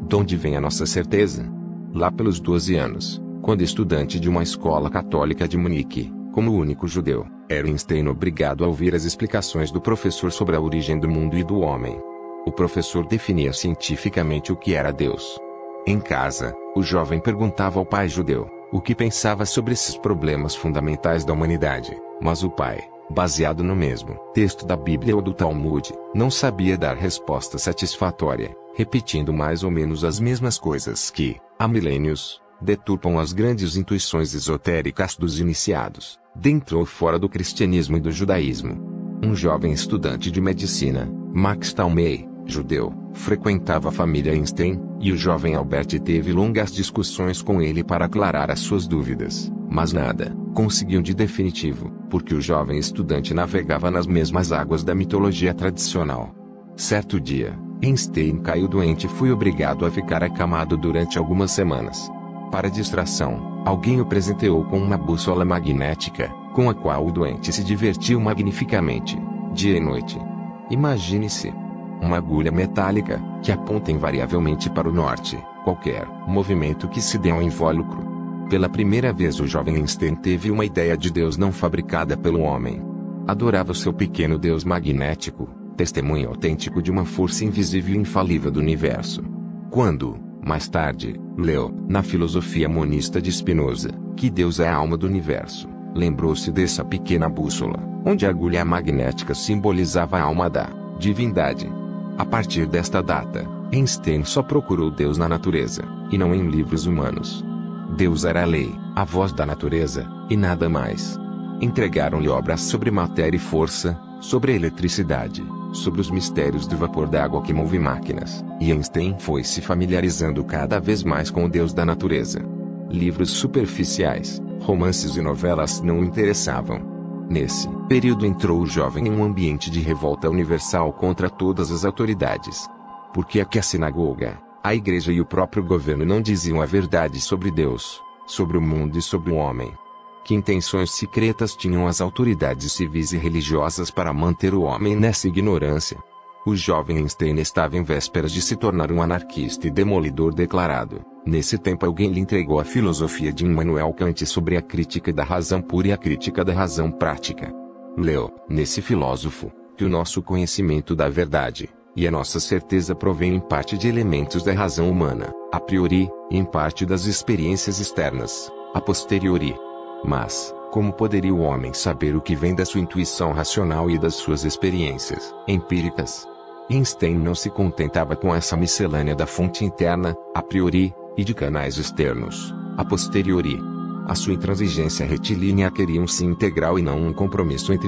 De onde vem a nossa certeza? Lá pelos 12 anos, quando estudante de uma escola católica de Munique, como o único judeu, era Einstein obrigado a ouvir as explicações do professor sobre a origem do mundo e do homem. O professor definia cientificamente o que era Deus. Em casa, o jovem perguntava ao pai judeu o que pensava sobre esses problemas fundamentais da humanidade, mas o pai, baseado no mesmo texto da Bíblia ou do Talmud, não sabia dar resposta satisfatória, repetindo mais ou menos as mesmas coisas que, há milênios, deturpam as grandes intuições esotéricas dos iniciados, dentro ou fora do cristianismo e do judaísmo. Um jovem estudante de medicina, Max Talmey, judeu, frequentava a família Einstein, e o jovem Albert teve longas discussões com ele para aclarar as suas dúvidas, mas nada conseguiam de definitivo, porque o jovem estudante navegava nas mesmas águas da mitologia tradicional. Certo dia, Einstein caiu doente e foi obrigado a ficar acamado durante algumas semanas. Para distração, alguém o presenteou com uma bússola magnética, com a qual o doente se divertiu magnificamente, dia e noite. Imagine-se uma agulha metálica, que aponta invariavelmente para o norte, qualquer movimento que se dê ao invólucro. Pela primeira vez o jovem Einstein teve uma ideia de Deus não fabricada pelo homem. Adorava o seu pequeno Deus magnético, testemunho autêntico de uma força invisível e infalível do universo. Quando, mais tarde, leu, na filosofia monista de Spinoza, que Deus é a alma do universo, lembrou-se dessa pequena bússola, onde a agulha magnética simbolizava a alma da divindade. A partir desta data, Einstein só procurou Deus na natureza, e não em livros humanos. Deus era a lei, a voz da natureza, e nada mais. Entregaram-lhe obras sobre matéria e força, sobre eletricidade, sobre os mistérios do vapor d'água que move máquinas, e Einstein foi se familiarizando cada vez mais com o Deus da natureza. Livros superficiais, romances e novelas não o interessavam. Nesse período entrou o jovem em um ambiente de revolta universal contra todas as autoridades. Porque é que a sinagoga, a igreja e o próprio governo não diziam a verdade sobre Deus, sobre o mundo e sobre o homem? Que intenções secretas tinham as autoridades civis e religiosas para manter o homem nessa ignorância? O jovem Einstein estava em vésperas de se tornar um anarquista e demolidor declarado. Nesse tempo alguém lhe entregou a filosofia de Immanuel Kant sobre a crítica da razão pura e a crítica da razão prática. Leu, nesse filósofo, que o nosso conhecimento da verdade, e a nossa certeza provém em parte de elementos da razão humana, a priori, e em parte das experiências externas, a posteriori. Mas, como poderia o homem saber o que vem da sua intuição racional e das suas experiências empíricas? Einstein não se contentava com essa miscelânea da fonte interna, a priori, e de canais externos, a posteriori. A sua intransigência retilínea queria um sim integral e não um compromisso entre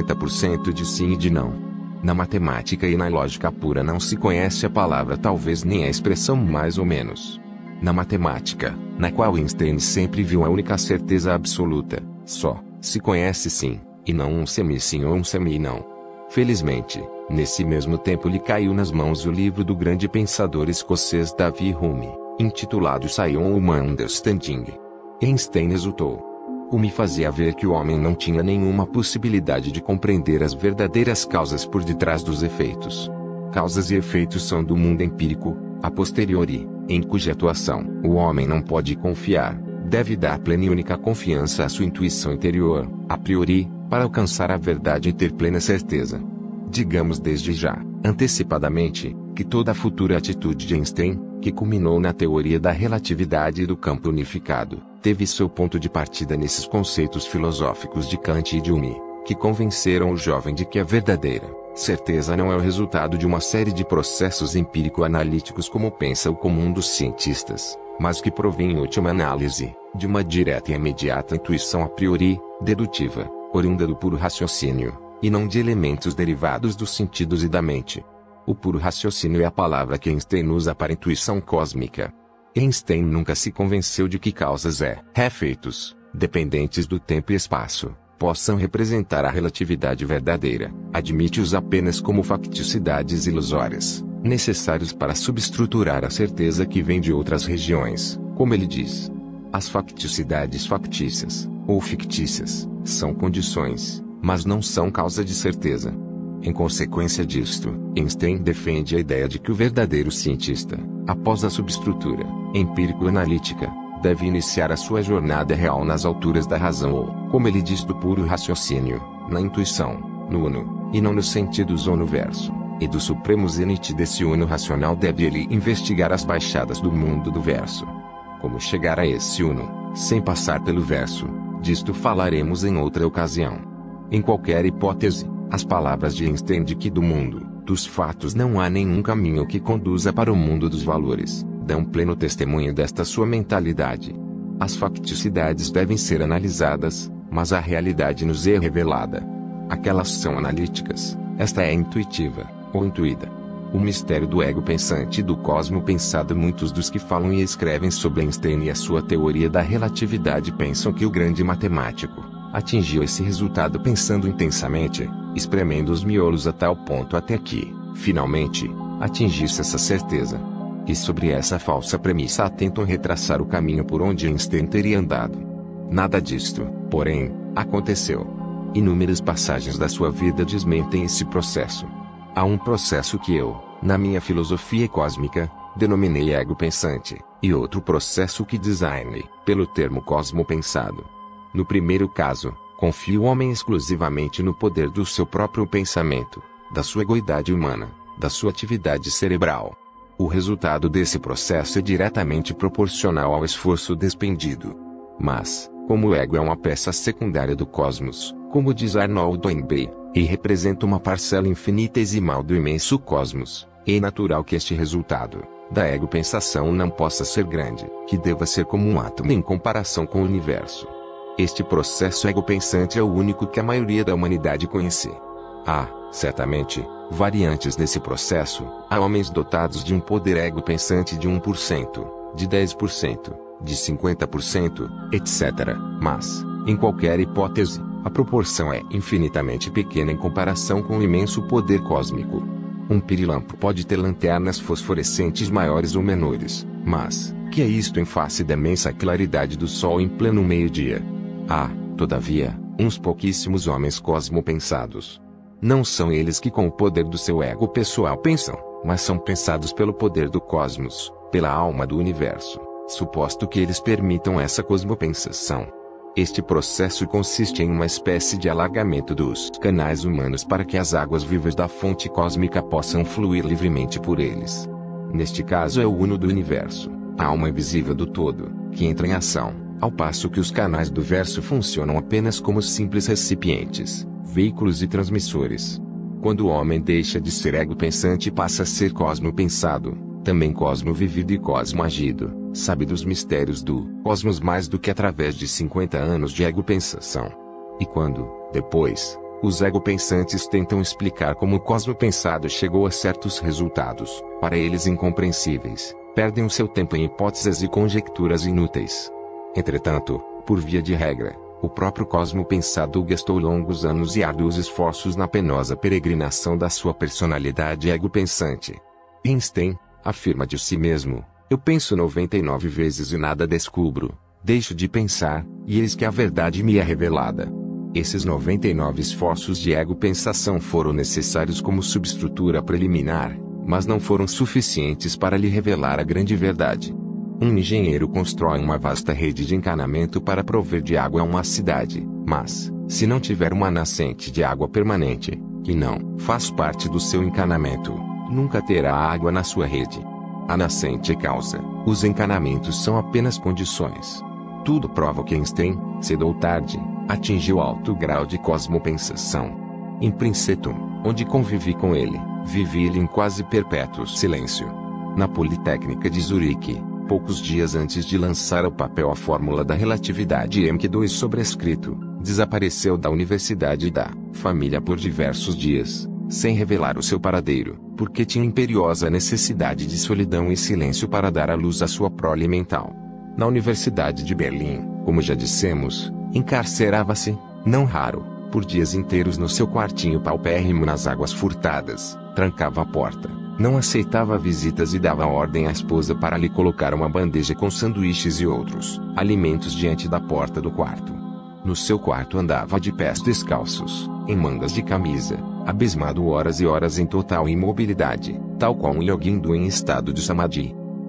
50% de sim e de não. Na matemática e na lógica pura não se conhece a palavra talvez nem a expressão mais ou menos. Na matemática, na qual Einstein sempre viu a única certeza absoluta, só se conhece sim, e não um semi-sim ou um semi-não. Felizmente, nesse mesmo tempo lhe caiu nas mãos o livro do grande pensador escocês David Hume, intitulado Science Human Understanding. Einstein exultou. Hume fazia ver que o homem não tinha nenhuma possibilidade de compreender as verdadeiras causas por detrás dos efeitos. Causas e efeitos são do mundo empírico, a posteriori, em cuja atuação o homem não pode confiar, deve dar plena e única confiança à sua intuição interior, a priori, para alcançar a verdade e ter plena certeza. Digamos desde já, antecipadamente, que toda a futura atitude de Einstein, que culminou na teoria da relatividade e do campo unificado, teve seu ponto de partida nesses conceitos filosóficos de Kant e de Hume, que convenceram o jovem de que a verdadeira certeza não é o resultado de uma série de processos empírico-analíticos como pensa o comum dos cientistas, mas que provém em última análise, de uma direta e imediata intuição a priori, dedutiva, oriunda do puro raciocínio, e não de elementos derivados dos sentidos e da mente. O puro raciocínio é a palavra que Einstein usa para intuição cósmica. Einstein nunca se convenceu de que causas e efeitos, dependentes do tempo e espaço, possam representar a relatividade verdadeira. Admite-os apenas como facticidades ilusórias, necessários para subestruturar a certeza que vem de outras regiões, como ele diz. As facticidades factícias, ou fictícias, são condições, mas não são causa de certeza. Em consequência disto, Einstein defende a ideia de que o verdadeiro cientista, Após a subestrutura empírico-analítica, deve iniciar a sua jornada real nas alturas da razão ou, como ele diz, do puro raciocínio, na intuição, no uno, e não nos sentidos ou no verso, e do supremo zênite desse uno racional deve ele investigar as baixadas do mundo do verso. Como chegar a esse uno, sem passar pelo verso, disto falaremos em outra ocasião. Em qualquer hipótese, as palavras de Einstein de que do mundo, dos fatos não há nenhum caminho que conduza para o mundo dos valores, dão pleno testemunho desta sua mentalidade. As facticidades devem ser analisadas, mas a realidade nos é revelada. Aquelas são analíticas, esta é intuitiva, ou intuída. O mistério do ego pensante e do cosmo pensado. Muitos dos que falam e escrevem sobre Einstein e a sua teoria da relatividade pensam que o grande matemático atingiu esse resultado pensando intensamente, espremendo os miolos a tal ponto até que, finalmente, atingisse essa certeza. E sobre essa falsa premissa tentam retraçar o caminho por onde Einstein teria andado. Nada disto, porém, aconteceu. Inúmeras passagens da sua vida desmentem esse processo. Há um processo que eu, na minha filosofia cósmica, denominei ego pensante, e outro processo que designei pelo termo cosmo pensado. No primeiro caso, confia o homem exclusivamente no poder do seu próprio pensamento, da sua egoidade humana, da sua atividade cerebral. O resultado desse processo é diretamente proporcional ao esforço despendido. Mas, como o ego é uma peça secundária do cosmos, como diz Arnold Toynbee, e representa uma parcela infinitesimal do imenso cosmos, é natural que este resultado da ego-pensação não possa ser grande, que deva ser como um átomo em comparação com o universo. Este processo ego-pensante é o único que a maioria da humanidade conhece. Há, certamente, variantes desse processo. Há homens dotados de um poder ego-pensante de 1%, de 10%, de 50%, etc. Mas, em qualquer hipótese, a proporção é infinitamente pequena em comparação com o imenso poder cósmico. Um pirilampo pode ter lanternas fosforescentes maiores ou menores, mas, que é isto em face da imensa claridade do sol em pleno meio-dia? Há, todavia, uns pouquíssimos homens cosmopensados. Não são eles que com o poder do seu ego pessoal pensam, mas são pensados pelo poder do cosmos, pela alma do universo, suposto que eles permitam essa cosmopensação. Este processo consiste em uma espécie de alargamento dos canais humanos para que as águas vivas da fonte cósmica possam fluir livremente por eles. Neste caso é o uno do universo, a alma invisível do todo, que entra em ação, ao passo que os canais do verso funcionam apenas como simples recipientes, veículos e transmissores. Quando o homem deixa de ser ego pensante e passa a ser cosmo pensado, também cosmo vivido e cosmo agido, sabe dos mistérios do cosmos mais do que através de 50 anos de ego pensação. E quando, depois, os ego pensantes tentam explicar como o cosmo pensado chegou a certos resultados, para eles incompreensíveis, perdem o seu tempo em hipóteses e conjecturas inúteis. Entretanto, por via de regra, o próprio cosmo pensado gastou longos anos e árduos esforços na penosa peregrinação da sua personalidade ego-pensante. Einstein afirma de si mesmo: eu penso 99 vezes e nada descubro, deixo de pensar, e eis que a verdade me é revelada. Esses 99 esforços de ego-pensação foram necessários como subestrutura preliminar, mas não foram suficientes para lhe revelar a grande verdade. Um engenheiro constrói uma vasta rede de encanamento para prover de água a uma cidade, mas, se não tiver uma nascente de água permanente, que não faz parte do seu encanamento, nunca terá água na sua rede. A nascente é causa, os encanamentos são apenas condições. Tudo prova que Einstein, cedo ou tarde, atingiu alto grau de cosmopensação. Em Princeton, onde convivi com ele, vivi ele em quase perpétuo silêncio. Na Politécnica de Zurique, poucos dias antes de lançar ao papel a fórmula da relatividade Mq2 sobrescrito, desapareceu da universidade e da família por diversos dias, sem revelar o seu paradeiro, porque tinha imperiosa necessidade de solidão e silêncio para dar à luz a sua prole mental. Na Universidade de Berlim, como já dissemos, encarcerava-se, não raro, por dias inteiros no seu quartinho paupérrimo nas águas furtadas, trancava a porta, não aceitava visitas e dava ordem à esposa para lhe colocar uma bandeja com sanduíches e outros alimentos diante da porta do quarto. No seu quarto andava de pés descalços, em mangas de camisa, abismado horas e horas em total imobilidade, tal qual um yogi hindu em estado de samadhi.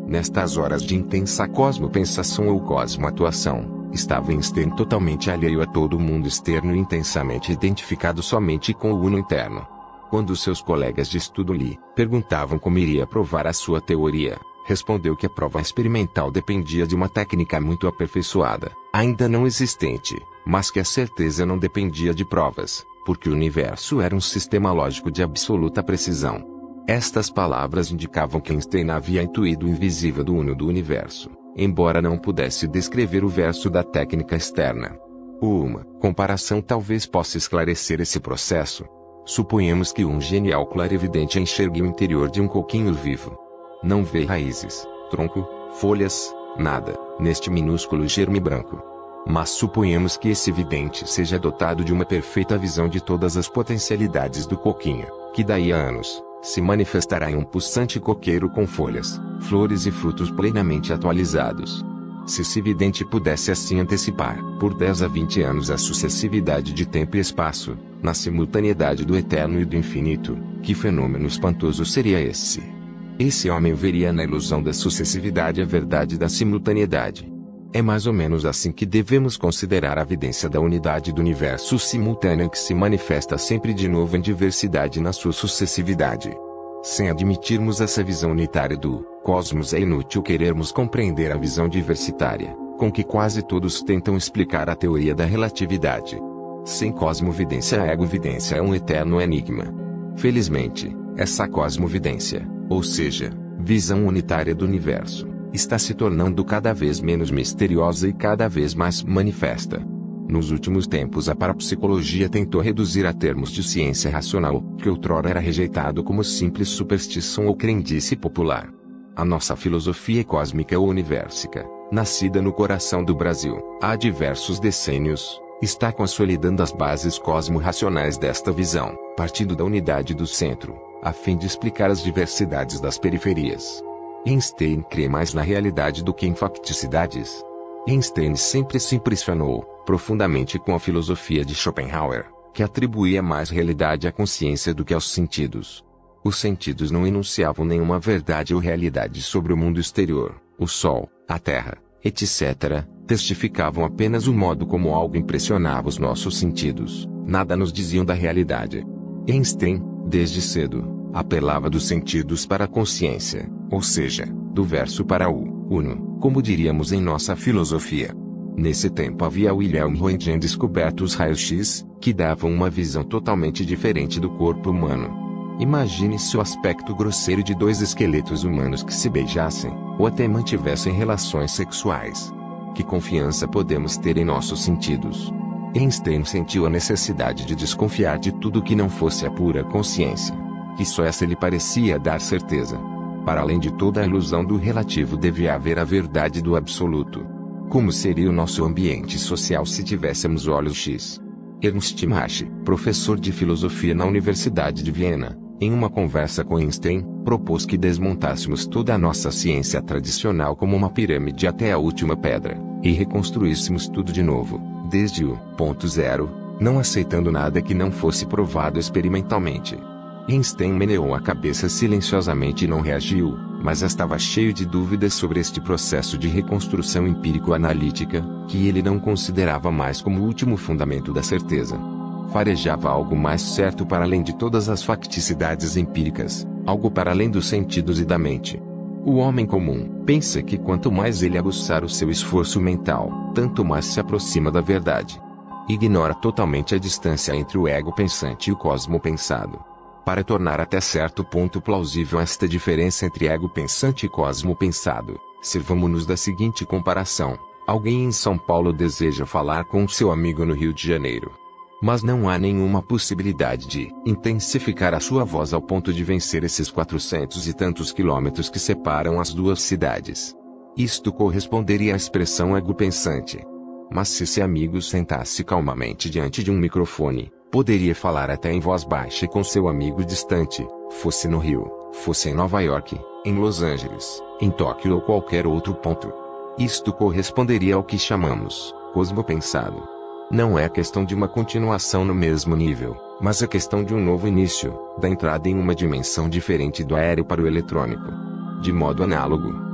Nestas horas de intensa cosmopensação ou cosmoatuação, estava Einstein totalmente alheio a todo o mundo externo e intensamente identificado somente com o uno interno. Quando seus colegas de estudo lhe perguntavam como iria provar a sua teoria, respondeu que a prova experimental dependia de uma técnica muito aperfeiçoada, ainda não existente, mas que a certeza não dependia de provas, porque o universo era um sistema lógico de absoluta precisão. Estas palavras indicavam que Einstein havia intuído o invisível do uno do universo, embora não pudesse descrever o verso da técnica externa. Uma comparação talvez possa esclarecer esse processo. Suponhamos que um genial clarividente enxergue o interior de um coquinho vivo. Não vê raízes, tronco, folhas, nada, neste minúsculo germe branco. Mas suponhamos que esse vidente seja dotado de uma perfeita visão de todas as potencialidades do coquinho, que daí a anos se manifestará em um pulsante coqueiro com folhas, flores e frutos plenamente atualizados. Se esse vidente pudesse assim antecipar, por 10 a 20 anos a sucessividade de tempo e espaço, na simultaneidade do eterno e do infinito, que fenômeno espantoso seria esse? Esse homem veria na ilusão da sucessividade a verdade da simultaneidade. É mais ou menos assim que devemos considerar a evidência da unidade do universo simultânea que se manifesta sempre de novo em diversidade na sua sucessividade. Sem admitirmos essa visão unitária do cosmos, é inútil querermos compreender a visão diversitária, com que quase todos tentam explicar a teoria da relatividade. Sem cosmovidência, a egovidência é um eterno enigma. Felizmente, essa cosmovidência, ou seja, visão unitária do universo, está se tornando cada vez menos misteriosa e cada vez mais manifesta. Nos últimos tempos a parapsicologia tentou reduzir a termos de ciência racional, que outrora era rejeitado como simples superstição ou crendice popular. A nossa filosofia cósmica ou universica, nascida no coração do Brasil, há diversos decênios, está consolidando as bases cosmo-racionais desta visão, partindo da unidade do centro, a fim de explicar as diversidades das periferias. Einstein crê mais na realidade do que em facticidades. Einstein sempre se impressionou profundamente com a filosofia de Schopenhauer, que atribuía mais realidade à consciência do que aos sentidos. Os sentidos não enunciavam nenhuma verdade ou realidade sobre o mundo exterior, o Sol, a Terra, etc., testificavam apenas o modo como algo impressionava os nossos sentidos, nada nos diziam da realidade. Einstein, desde cedo, apelava dos sentidos para a consciência, ou seja, do verso para o uno, como diríamos em nossa filosofia. Nesse tempo havia Wilhelm Röntgen descoberto os raios-x, que davam uma visão totalmente diferente do corpo humano. Imagine-se o aspecto grosseiro de dois esqueletos humanos que se beijassem, ou até mantivessem relações sexuais. Que confiança podemos ter em nossos sentidos? Einstein sentiu a necessidade de desconfiar de tudo que não fosse a pura consciência, que só essa lhe parecia dar certeza. Para além de toda a ilusão do relativo devia haver a verdade do absoluto. Como seria o nosso ambiente social se tivéssemos olhos X? Ernst Mach, professor de filosofia na Universidade de Viena, em uma conversa com Einstein, propôs que desmontássemos toda a nossa ciência tradicional como uma pirâmide até a última pedra, e reconstruíssemos tudo de novo, desde o ponto zero, não aceitando nada que não fosse provado experimentalmente. Einstein meneou a cabeça silenciosamente e não reagiu, mas estava cheio de dúvidas sobre este processo de reconstrução empírico-analítica, que ele não considerava mais como o último fundamento da certeza. Farejava algo mais certo para além de todas as facticidades empíricas, algo para além dos sentidos e da mente. O homem comum pensa que quanto mais ele aguçar o seu esforço mental, tanto mais se aproxima da verdade. Ignora totalmente a distância entre o ego pensante e o cosmo pensado. Para tornar até certo ponto plausível esta diferença entre ego pensante e cosmo pensado, sirvamo-nos da seguinte comparação. Alguém em São Paulo deseja falar com seu amigo no Rio de Janeiro. Mas não há nenhuma possibilidade de intensificar a sua voz ao ponto de vencer esses 400 e tantos quilômetros que separam as duas cidades. Isto corresponderia à expressão ego pensante. Mas se esse amigo sentasse calmamente diante de um microfone, poderia falar até em voz baixa com seu amigo distante, fosse no Rio, fosse em Nova York, em Los Angeles, em Tóquio ou qualquer outro ponto. Isto corresponderia ao que chamamos cosmo pensado. Não é questão de uma continuação no mesmo nível, mas é questão de um novo início, da entrada em uma dimensão diferente do aéreo para o eletrônico. De modo análogo,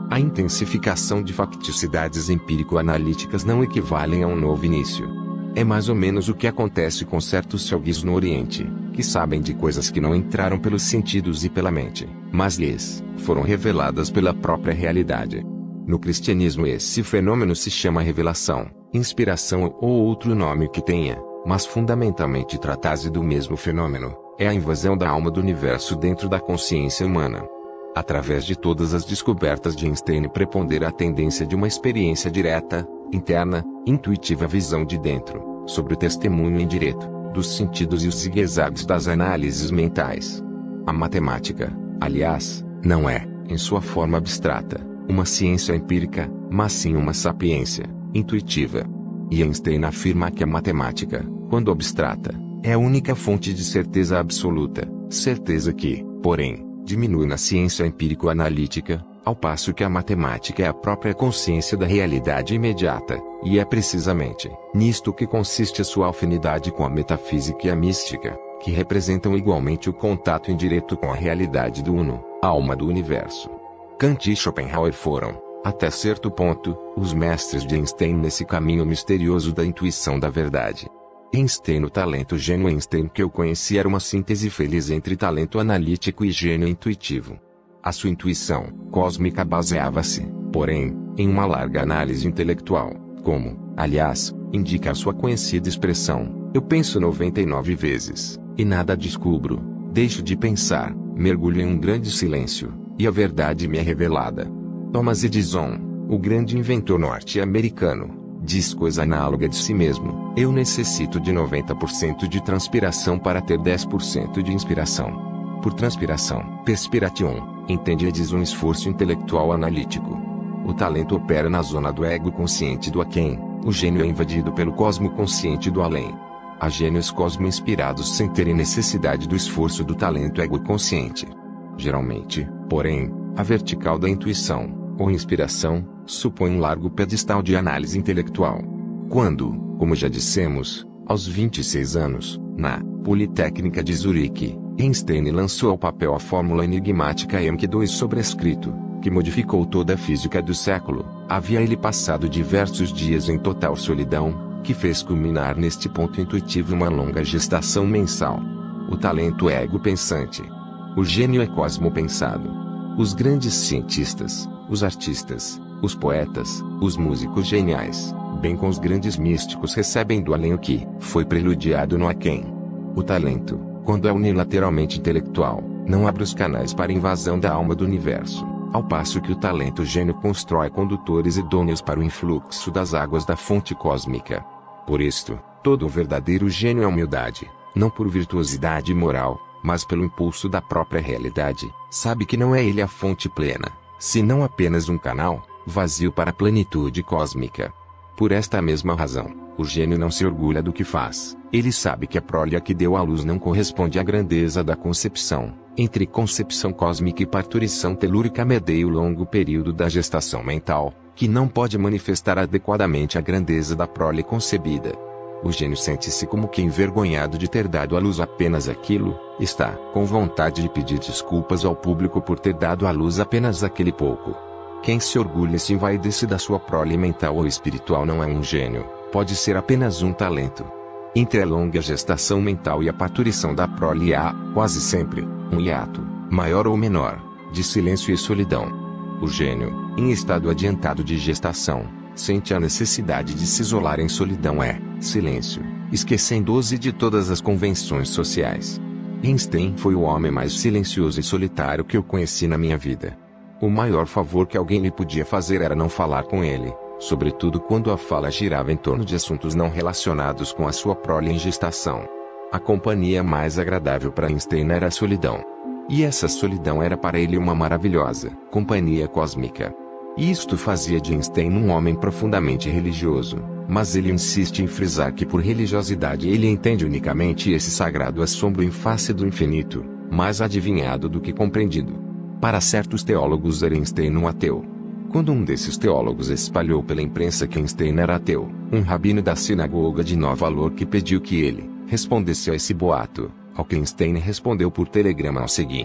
A intensificação de facticidades empírico-analíticas não equivalem a um novo início. É mais ou menos o que acontece com certos yogis no Oriente, que sabem de coisas que não entraram pelos sentidos e pela mente, mas lhes foram reveladas pela própria realidade. No cristianismo esse fenômeno se chama revelação, inspiração ou outro nome que tenha, mas fundamentalmente trata-se do mesmo fenômeno, é a invasão da alma do universo dentro da consciência humana. Através de todas as descobertas de Einstein prepondera a tendência de uma experiência direta, interna, intuitiva visão de dentro, sobre o testemunho indireto, dos sentidos e os zigue-zagues das análises mentais. A matemática, aliás, não é, em sua forma abstrata, uma ciência empírica, mas sim uma sapiência intuitiva. E Einstein afirma que a matemática, quando abstrata, é a única fonte de certeza absoluta, certeza que, porém, diminui na ciência empírico-analítica, ao passo que a matemática é a própria consciência da realidade imediata, e é precisamente nisto que consiste a sua afinidade com a metafísica e a mística, que representam igualmente o contato indireto com a realidade do uno, a alma do universo. Kant e Schopenhauer foram, até certo ponto, os mestres de Einstein nesse caminho misterioso da intuição da verdade. Einstein, o talento gênio Einstein que eu conheci era uma síntese feliz entre talento analítico e gênio intuitivo. A sua intuição cósmica baseava-se, porém, em uma larga análise intelectual, como, aliás, indica a sua conhecida expressão: eu penso 99 vezes, e nada descubro, deixo de pensar, mergulho em um grande silêncio, e a verdade me é revelada. Thomas Edison, o grande inventor norte-americano, diz coisa análoga de si mesmo: eu necessito de 90% de transpiração para ter 10% de inspiração. Por transpiração, perspiration, entende Edison um esforço intelectual analítico. O talento opera na zona do ego consciente do aquém, o gênio é invadido pelo cosmo consciente do além. Há gênios cosmo-inspirados sem terem necessidade do esforço do talento ego consciente. Geralmente, porém, a vertical da intuição, ou inspiração, supõe um largo pedestal de análise intelectual. Quando, como já dissemos, aos 26 anos, na Politécnica de Zurique, Einstein lançou ao papel a fórmula enigmática Mq2 sobrescrito, que modificou toda a física do século, havia ele passado diversos dias em total solidão, que fez culminar neste ponto intuitivo uma longa gestação mensal. O talento é ego pensante. O gênio é cosmo pensado. Os grandes cientistas, os artistas, os poetas, os músicos geniais, bem com os grandes místicos recebem do além o que foi preludiado no aquém. O talento, quando é unilateralmente intelectual, não abre os canais para a invasão da alma do universo, ao passo que o talento gênio constrói condutores idôneos para o influxo das águas da fonte cósmica. Por isto, todo o verdadeiro gênio é humildade, não por virtuosidade moral, mas pelo impulso da própria realidade, sabe que não é ele a fonte plena, senão apenas um canal, vazio para a plenitude cósmica. Por esta mesma razão, o gênio não se orgulha do que faz, ele sabe que a prole a que deu à luz não corresponde à grandeza da concepção. Entre concepção cósmica e parturição telúrica medeia o longo período da gestação mental, que não pode manifestar adequadamente a grandeza da prole concebida. O gênio sente-se como que envergonhado de ter dado à luz apenas aquilo, está com vontade de pedir desculpas ao público por ter dado à luz apenas aquele pouco. Quem se orgulha e se envaidece da sua prole mental ou espiritual não é um gênio, pode ser apenas um talento. Entre a longa gestação mental e a parturição da prole há, quase sempre, um hiato, maior ou menor, de silêncio e solidão. O gênio, em estado adiantado de gestação, sente a necessidade de se isolar em solidão silêncio, esquecendo-se de todas as convenções sociais. Einstein foi o homem mais silencioso e solitário que eu conheci na minha vida. O maior favor que alguém lhe podia fazer era não falar com ele, sobretudo quando a fala girava em torno de assuntos não relacionados com a sua prole em gestação. A companhia mais agradável para Einstein era a solidão. E essa solidão era para ele uma maravilhosa companhia cósmica. Isto fazia de Einstein um homem profundamente religioso, mas ele insiste em frisar que por religiosidade ele entende unicamente esse sagrado assombro em face do infinito, mais adivinhado do que compreendido. Para certos teólogos era Einstein um ateu. Quando um desses teólogos espalhou pela imprensa que Einstein era ateu, um rabino da sinagoga de Nova York pediu que ele respondesse a esse boato, ao que Einstein respondeu por telegrama o seguinte: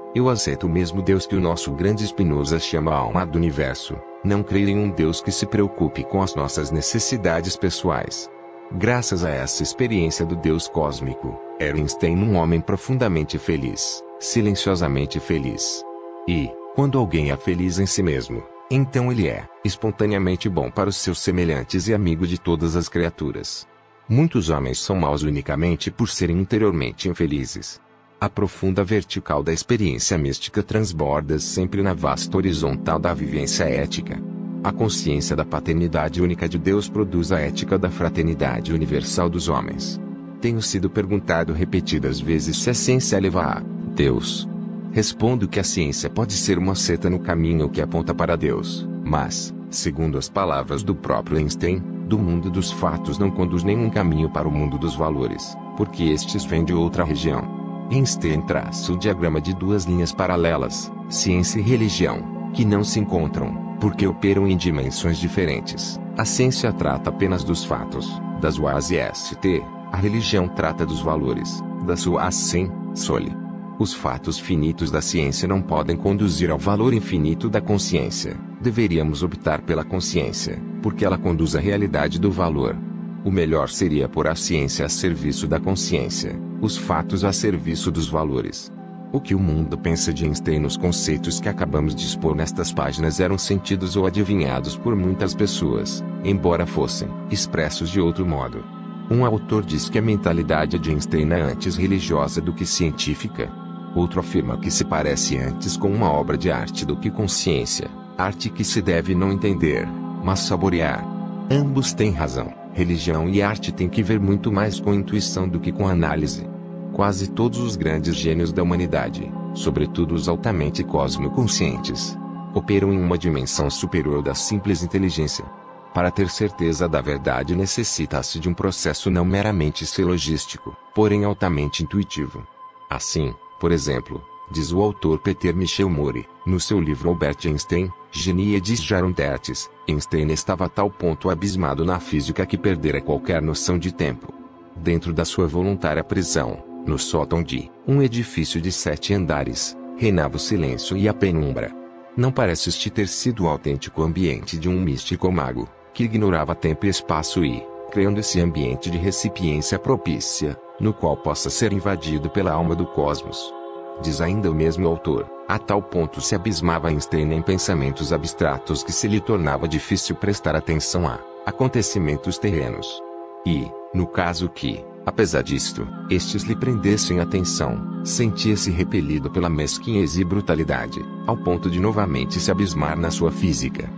Eu aceito o mesmo Deus que o nosso grande Spinoza chama a alma do universo. Não creio em um Deus que se preocupe com as nossas necessidades pessoais. Graças a essa experiência do Deus cósmico, era Einstein um homem profundamente feliz, silenciosamente feliz. E, quando alguém é feliz em si mesmo, então ele é, espontaneamente bom para os seus semelhantes e amigo de todas as criaturas. Muitos homens são maus unicamente por serem interiormente infelizes. A profunda vertical da experiência mística transborda sempre na vasta horizontal da vivência ética. A consciência da paternidade única de Deus produz a ética da fraternidade universal dos homens. Tenho sido perguntado repetidas vezes se a ciência leva a Deus. Respondo que a ciência pode ser uma seta no caminho que aponta para Deus, mas, segundo as palavras do próprio Einstein, do mundo dos fatos não conduz nenhum caminho para o mundo dos valores, porque estes vêm de outra região. Einstein traça o diagrama de duas linhas paralelas, ciência e religião, que não se encontram, porque operam em dimensões diferentes. A ciência trata apenas dos fatos, das UAS e ST, a religião trata dos valores, das UAS sem sole. Os fatos finitos da ciência não podem conduzir ao valor infinito da consciência. Deveríamos optar pela consciência, porque ela conduz à realidade do valor. O melhor seria pôr a ciência a serviço da consciência, os fatos a serviço dos valores. O que o mundo pensa de Einstein nos conceitos que acabamos de expor nestas páginas eram sentidos ou adivinhados por muitas pessoas, embora fossem expressos de outro modo. Um autor diz que a mentalidade de Einstein é antes religiosa do que científica. Outro afirma que se parece antes com uma obra de arte do que com ciência, arte que se deve não entender, mas saborear. Ambos têm razão. Religião e arte têm que ver muito mais com intuição do que com análise. Quase todos os grandes gênios da humanidade, sobretudo os altamente cosmoconscientes, operam em uma dimensão superior da simples inteligência. Para ter certeza da verdade necessita-se de um processo não meramente silogístico, porém altamente intuitivo. Assim, por exemplo, diz o autor Peter Michel Mori, no seu livro Albert Einstein, Genie des Jahrhunderts, Einstein estava a tal ponto abismado na física que perdera qualquer noção de tempo. Dentro da sua voluntária prisão, no sótão de um edifício de 7 andares, reinava o silêncio e a penumbra. Não parece este ter sido o autêntico ambiente de um místico mago, que ignorava tempo e espaço e, criando esse ambiente de recipiência propícia, no qual possa ser invadido pela alma do cosmos. Diz ainda o mesmo autor, a tal ponto se abismava Einstein em pensamentos abstratos que se lhe tornava difícil prestar atenção a acontecimentos terrenos. E, no caso que, apesar disto, estes lhe prendessem atenção, sentia-se repelido pela mesquinhez e brutalidade, ao ponto de novamente se abismar na sua física.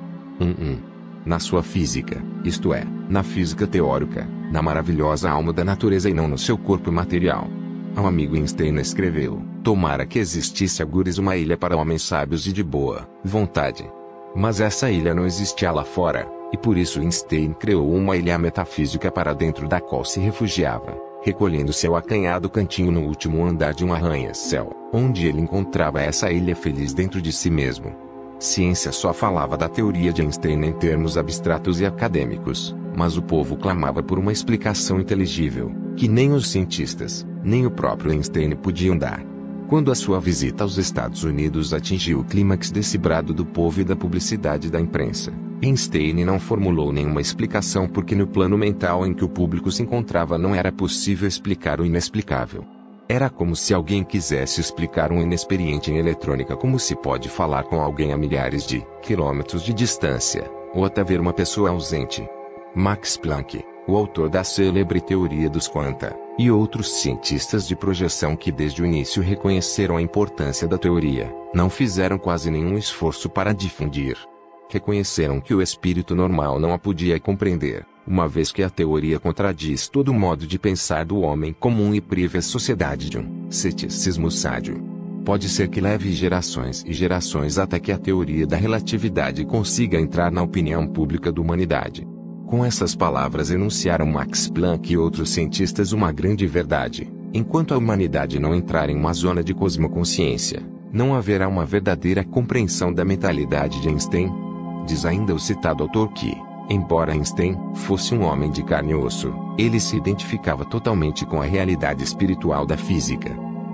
Na sua física, isto é, na física teórica, na maravilhosa alma da natureza e não no seu corpo material. Ao amigo Einstein escreveu, tomara que existisse algures uma ilha para homens sábios e de boa vontade. Mas essa ilha não existia lá fora, e por isso Einstein criou uma ilha metafísica para dentro da qual se refugiava, recolhendo-se ao acanhado cantinho no último andar de um arranha-céu, onde ele encontrava essa ilha feliz dentro de si mesmo. Ciência só falava da teoria de Einstein em termos abstratos e acadêmicos, mas o povo clamava por uma explicação inteligível, que nem os cientistas, nem o próprio Einstein podiam dar. Quando a sua visita aos Estados Unidos atingiu o clímax desse brado do povo e da publicidade da imprensa, Einstein não formulou nenhuma explicação porque no plano mental em que o público se encontrava não era possível explicar o inexplicável. Era como se alguém quisesse explicar um inexperiente em eletrônica como se pode falar com alguém a milhares de quilômetros de distância, ou até ver uma pessoa ausente. Max Planck, o autor da célebre teoria dos quanta, e outros cientistas de projeção que desde o início reconheceram a importância da teoria, não fizeram quase nenhum esforço para difundir. Reconheceram que o espírito normal não a podia compreender, uma vez que a teoria contradiz todo o modo de pensar do homem comum e priva a sociedade de um ceticismo sádio. Pode ser que leve gerações e gerações até que a teoria da relatividade consiga entrar na opinião pública da humanidade. Com essas palavras enunciaram Max Planck e outros cientistas uma grande verdade: enquanto a humanidade não entrar em uma zona de cosmoconsciência, não haverá uma verdadeira compreensão da mentalidade de Einstein. Diz ainda o citado autor que, embora Einstein fosse um homem de carne e osso, ele se identificava totalmente com a realidade espiritual da física.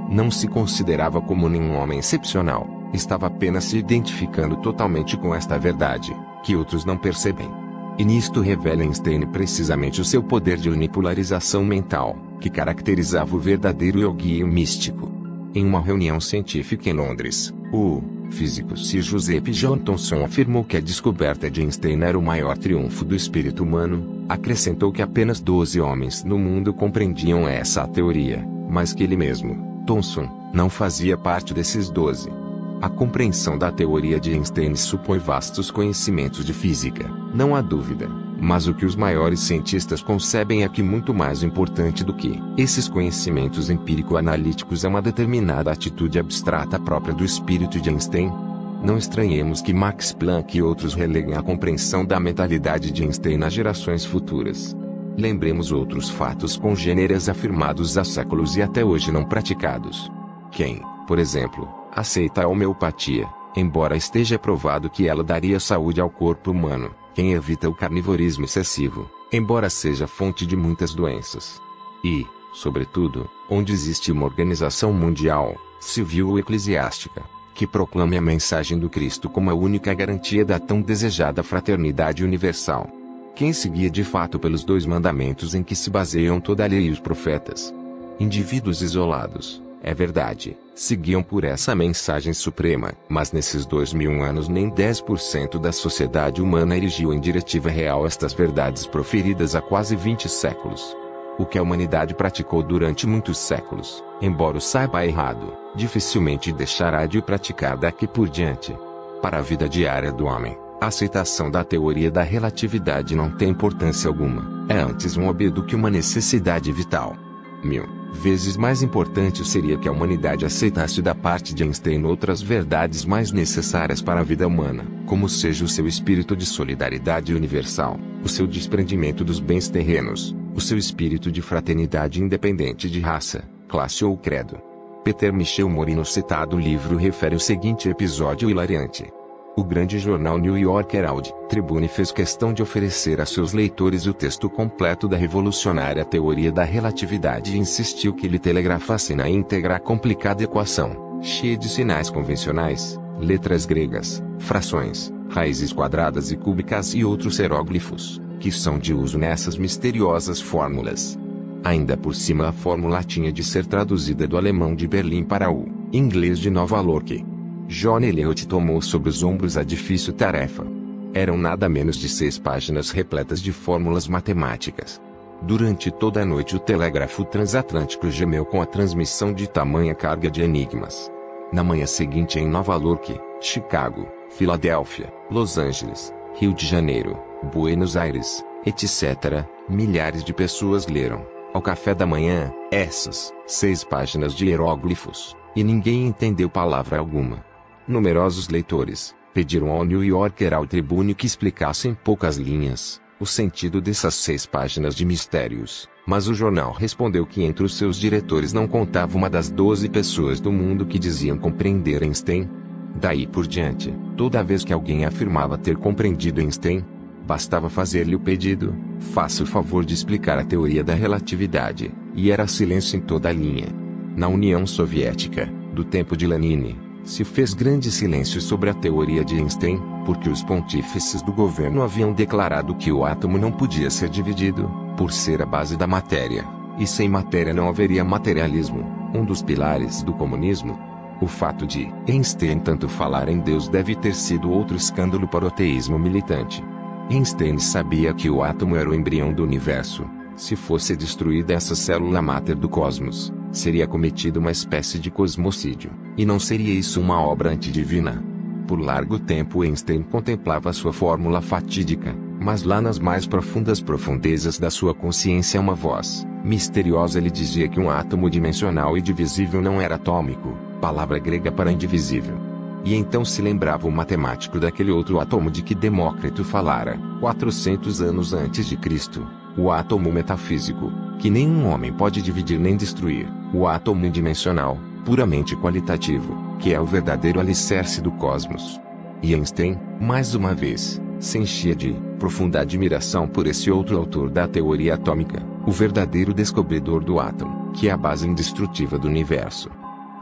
Não se considerava como nenhum homem excepcional, estava apenas se identificando totalmente com esta verdade, que outros não percebem. E nisto revela Einstein precisamente o seu poder de unipolarização mental, que caracterizava o verdadeiro yogi e o místico. Em uma reunião científica em Londres, o físico Sir Joseph John Thomson afirmou que a descoberta de Einstein era o maior triunfo do espírito humano. Acrescentou que apenas 12 homens no mundo compreendiam essa teoria, mas que ele mesmo, Thomson, não fazia parte desses 12. A compreensão da teoria de Einstein supõe vastos conhecimentos de física, não há dúvida, mas o que os maiores cientistas concebem é que muito mais importante do que esses conhecimentos empírico-analíticos é uma determinada atitude abstrata própria do espírito de Einstein. Não estranhemos que Max Planck e outros releguem a compreensão da mentalidade de Einstein nas gerações futuras. Lembremos outros fatos congêneres afirmados há séculos e até hoje não praticados. Quem, por exemplo, aceita a homeopatia, embora esteja provado que ela daria saúde ao corpo humano, quem evita o carnivorismo excessivo, embora seja fonte de muitas doenças. E, sobretudo, onde existe uma organização mundial, civil ou eclesiástica, que proclame a mensagem do Cristo como a única garantia da tão desejada fraternidade universal. Quem seguia de fato pelos 2 mandamentos em que se baseiam toda a lei e os profetas. Indivíduos isolados, é verdade, seguiam por essa mensagem suprema, mas nesses 2000 anos nem 10% da sociedade humana erigiu em diretiva real estas verdades proferidas há quase 20 séculos. O que a humanidade praticou durante muitos séculos, embora o saiba errado, dificilmente deixará de o praticar daqui por diante. Para a vida diária do homem, a aceitação da teoria da relatividade não tem importância alguma, é antes um hobby do que uma necessidade vital. 1000 vezes mais importante seria que a humanidade aceitasse da parte de Einstein outras verdades mais necessárias para a vida humana, como seja o seu espírito de solidariedade universal, o seu desprendimento dos bens terrenos, o seu espírito de fraternidade independente de raça, classe ou credo. Peter Michel Mori no citado livro refere o seguinte episódio hilariante. O grande jornal New York Herald Tribune fez questão de oferecer a seus leitores o texto completo da revolucionária teoria da relatividade e insistiu que lhe telegrafassem na íntegra a complicada equação, cheia de sinais convencionais, letras gregas, frações, raízes quadradas e cúbicas e outros hieróglifos, que são de uso nessas misteriosas fórmulas. Ainda por cima a fórmula tinha de ser traduzida do alemão de Berlim para o inglês de Nova York. John Eliot tomou sobre os ombros a difícil tarefa. Eram nada menos de 6 páginas repletas de fórmulas matemáticas. Durante toda a noite o telégrafo transatlântico gemeu com a transmissão de tamanha carga de enigmas. Na manhã seguinte em Nova York, Chicago, Filadélfia, Los Angeles, Rio de Janeiro, Buenos Aires, etc., milhares de pessoas leram, ao café da manhã, essas 6 páginas de hieróglifos, e ninguém entendeu palavra alguma. Numerosos leitores pediram ao New York Herald Tribune que explicasse em poucas linhas o sentido dessas 6 páginas de mistérios, mas o jornal respondeu que entre os seus diretores não contava uma das 12 pessoas do mundo que diziam compreender Einstein. Daí por diante, toda vez que alguém afirmava ter compreendido Einstein, bastava fazer-lhe o pedido: faça o favor de explicar a teoria da relatividade, e era silêncio em toda a linha. Na União Soviética, do tempo de Lenin, se fez grande silêncio sobre a teoria de Einstein, porque os pontífices do governo haviam declarado que o átomo não podia ser dividido, por ser a base da matéria, e sem matéria não haveria materialismo, um dos pilares do comunismo. O fato de Einstein tanto falar em Deus deve ter sido outro escândalo para o ateísmo militante. Einstein sabia que o átomo era o embrião do universo. Se fosse destruída essa célula máter do cosmos, seria cometido uma espécie de cosmocídio, e não seria isso uma obra antidivina. Por largo tempo Einstein contemplava sua fórmula fatídica, mas lá nas mais profundas profundezas da sua consciência uma voz misteriosa lhe dizia que um átomo dimensional e divisível não era atômico, palavra grega para indivisível. E então se lembrava o matemático daquele outro átomo de que Demócrito falara, 400 anos antes de Cristo, o átomo metafísico, que nenhum homem pode dividir nem destruir, o átomo indimensional, puramente qualitativo, que é o verdadeiro alicerce do cosmos. E Einstein, mais uma vez, se enchia de profunda admiração por esse outro autor da teoria atômica, o verdadeiro descobridor do átomo, que é a base indestrutível do universo.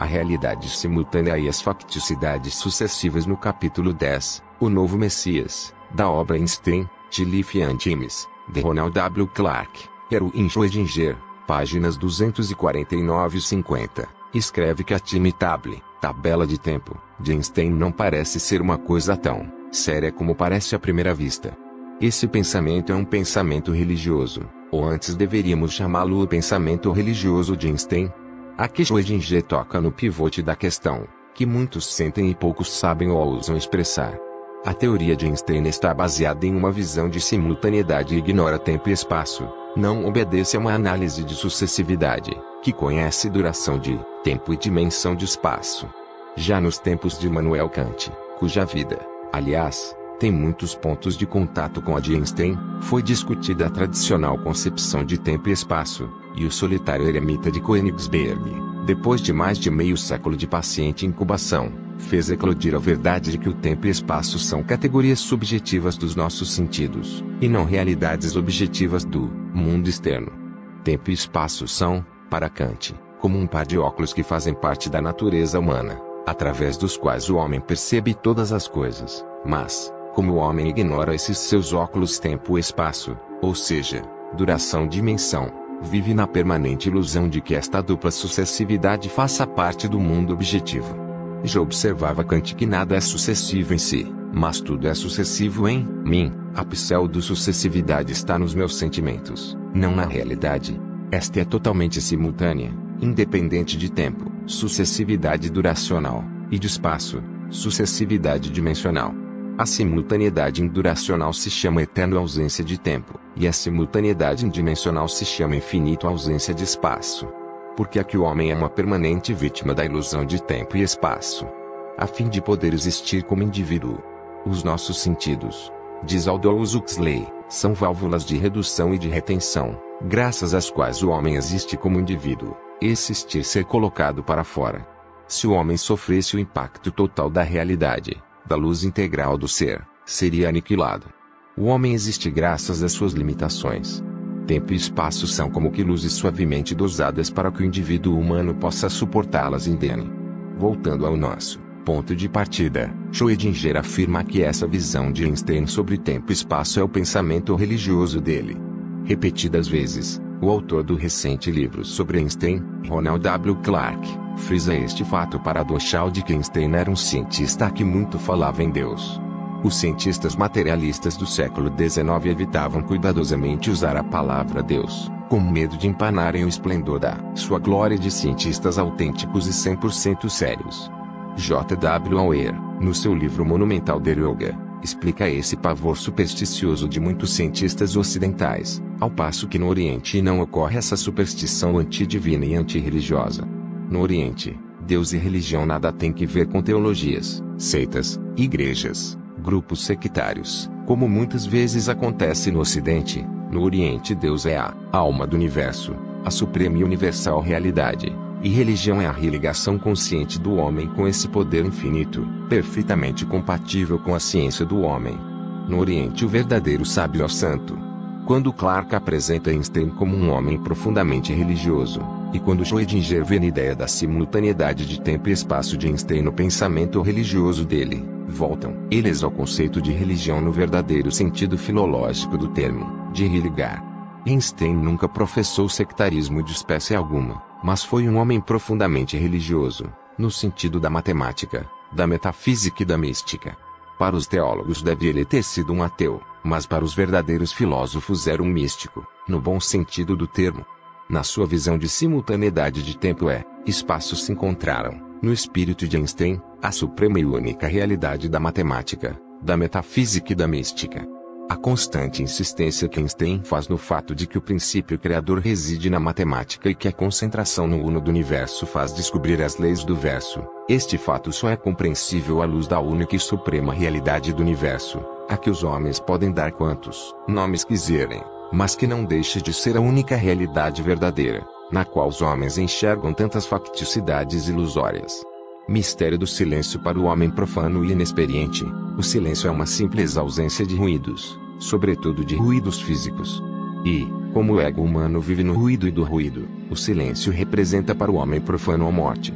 a realidade simultânea e as facticidades sucessivas no capítulo 10, O Novo Messias, da obra Einstein, de Lifan James, de Ronald W. Clark, Erwin Schrödinger, páginas 249 e 50, escreve que a time-table, tabela de tempo, de Einstein não parece ser uma coisa tão séria como parece à primeira vista. Esse pensamento é um pensamento religioso, ou antes deveríamos chamá-lo o pensamento religioso de Einstein. Aqui Schrödinger toca no pivote da questão, que muitos sentem e poucos sabem ou ousam expressar. A teoria de Einstein está baseada em uma visão de simultaneidade e ignora tempo e espaço, não obedece a uma análise de sucessividade, que conhece duração de tempo e dimensão de espaço. Já nos tempos de Immanuel Kant, cuja vida, aliás, tem muitos pontos de contato com a de Einstein, foi discutida a tradicional concepção de tempo e espaço, e o solitário eremita de Königsberg, depois de mais de meio século de paciente incubação, fez eclodir a verdade de que o tempo e espaço são categorias subjetivas dos nossos sentidos, e não realidades objetivas do mundo externo. Tempo e espaço são, para Kant, como um par de óculos que fazem parte da natureza humana, através dos quais o homem percebe todas as coisas, mas, como o homem ignora esses seus óculos tempo e espaço, ou seja, duração-dimensão, vive na permanente ilusão de que esta dupla sucessividade faça parte do mundo objetivo. Já observava Kant que nada é sucessivo em si, mas tudo é sucessivo em mim. A pseudo-sucessividade está nos meus sentimentos, não na realidade. Esta é totalmente simultânea, independente de tempo, sucessividade duracional, e de espaço, sucessividade dimensional. A simultaneidade induracional se chama eterno ausência de tempo, e a simultaneidade indimensional se chama infinito ausência de espaço. Porque aqui o homem é uma permanente vítima da ilusão de tempo e espaço. A fim de poder existir como indivíduo. Os nossos sentidos, diz Aldous Huxley, são válvulas de redução e de retenção, graças às quais o homem existe como indivíduo, existir ser colocado para fora. Se o homem sofresse o impacto total da realidade, da luz integral do ser, seria aniquilado. O homem existe graças às suas limitações. Tempo e espaço são como que luzes suavemente dosadas para que o indivíduo humano possa suportá-las indene. Voltando ao nosso ponto de partida, Schrödinger afirma que essa visão de Einstein sobre tempo e espaço é o pensamento religioso dele. Repetidas vezes, o autor do recente livro sobre Einstein, Ronald W. Clark, frisa este fato paradoxal de que Einstein era um cientista que muito falava em Deus. Os cientistas materialistas do século XIX evitavam cuidadosamente usar a palavra Deus, com medo de empanarem o esplendor da sua glória de cientistas autênticos e 100% sérios. J. W. Auer, no seu livro monumental Der Yoga, explica esse pavor supersticioso de muitos cientistas ocidentais, ao passo que no Oriente não ocorre essa superstição antidivina e antirreligiosa. No Oriente, Deus e religião nada têm que ver com teologias, seitas, igrejas, grupos sectários, como muitas vezes acontece no Ocidente. No Oriente Deus é a alma do universo, a suprema e universal realidade, e religião é a religação consciente do homem com esse poder infinito, perfeitamente compatível com a ciência do homem. No Oriente o verdadeiro sábio é o santo. Quando Clark apresenta Einstein como um homem profundamente religioso, e quando Schrödinger vê na ideia da simultaneidade de tempo e espaço de Einstein no pensamento religioso dele, voltam eles ao conceito de religião no verdadeiro sentido filológico do termo, de religar. Einstein nunca professou sectarismo de espécie alguma, mas foi um homem profundamente religioso, no sentido da matemática, da metafísica e da mística. Para os teólogos deve ele ter sido um ateu, mas para os verdadeiros filósofos era um místico, no bom sentido do termo. Na sua visão de simultaneidade de tempo e espaço se encontraram, no espírito de Einstein, a suprema e única realidade da matemática, da metafísica e da mística. A constante insistência que Einstein faz no fato de que o princípio criador reside na matemática e que a concentração no uno do universo faz descobrir as leis do verso, este fato só é compreensível à luz da única e suprema realidade do universo, a que os homens podem dar quantos nomes quiserem, mas que não deixa de ser a única realidade verdadeira, na qual os homens enxergam tantas facticidades ilusórias. Mistério do silêncio para o homem profano e inexperiente. O silêncio é uma simples ausência de ruídos, sobretudo de ruídos físicos. E, como o ego humano vive no ruído e do ruído, o silêncio representa para o homem profano a morte.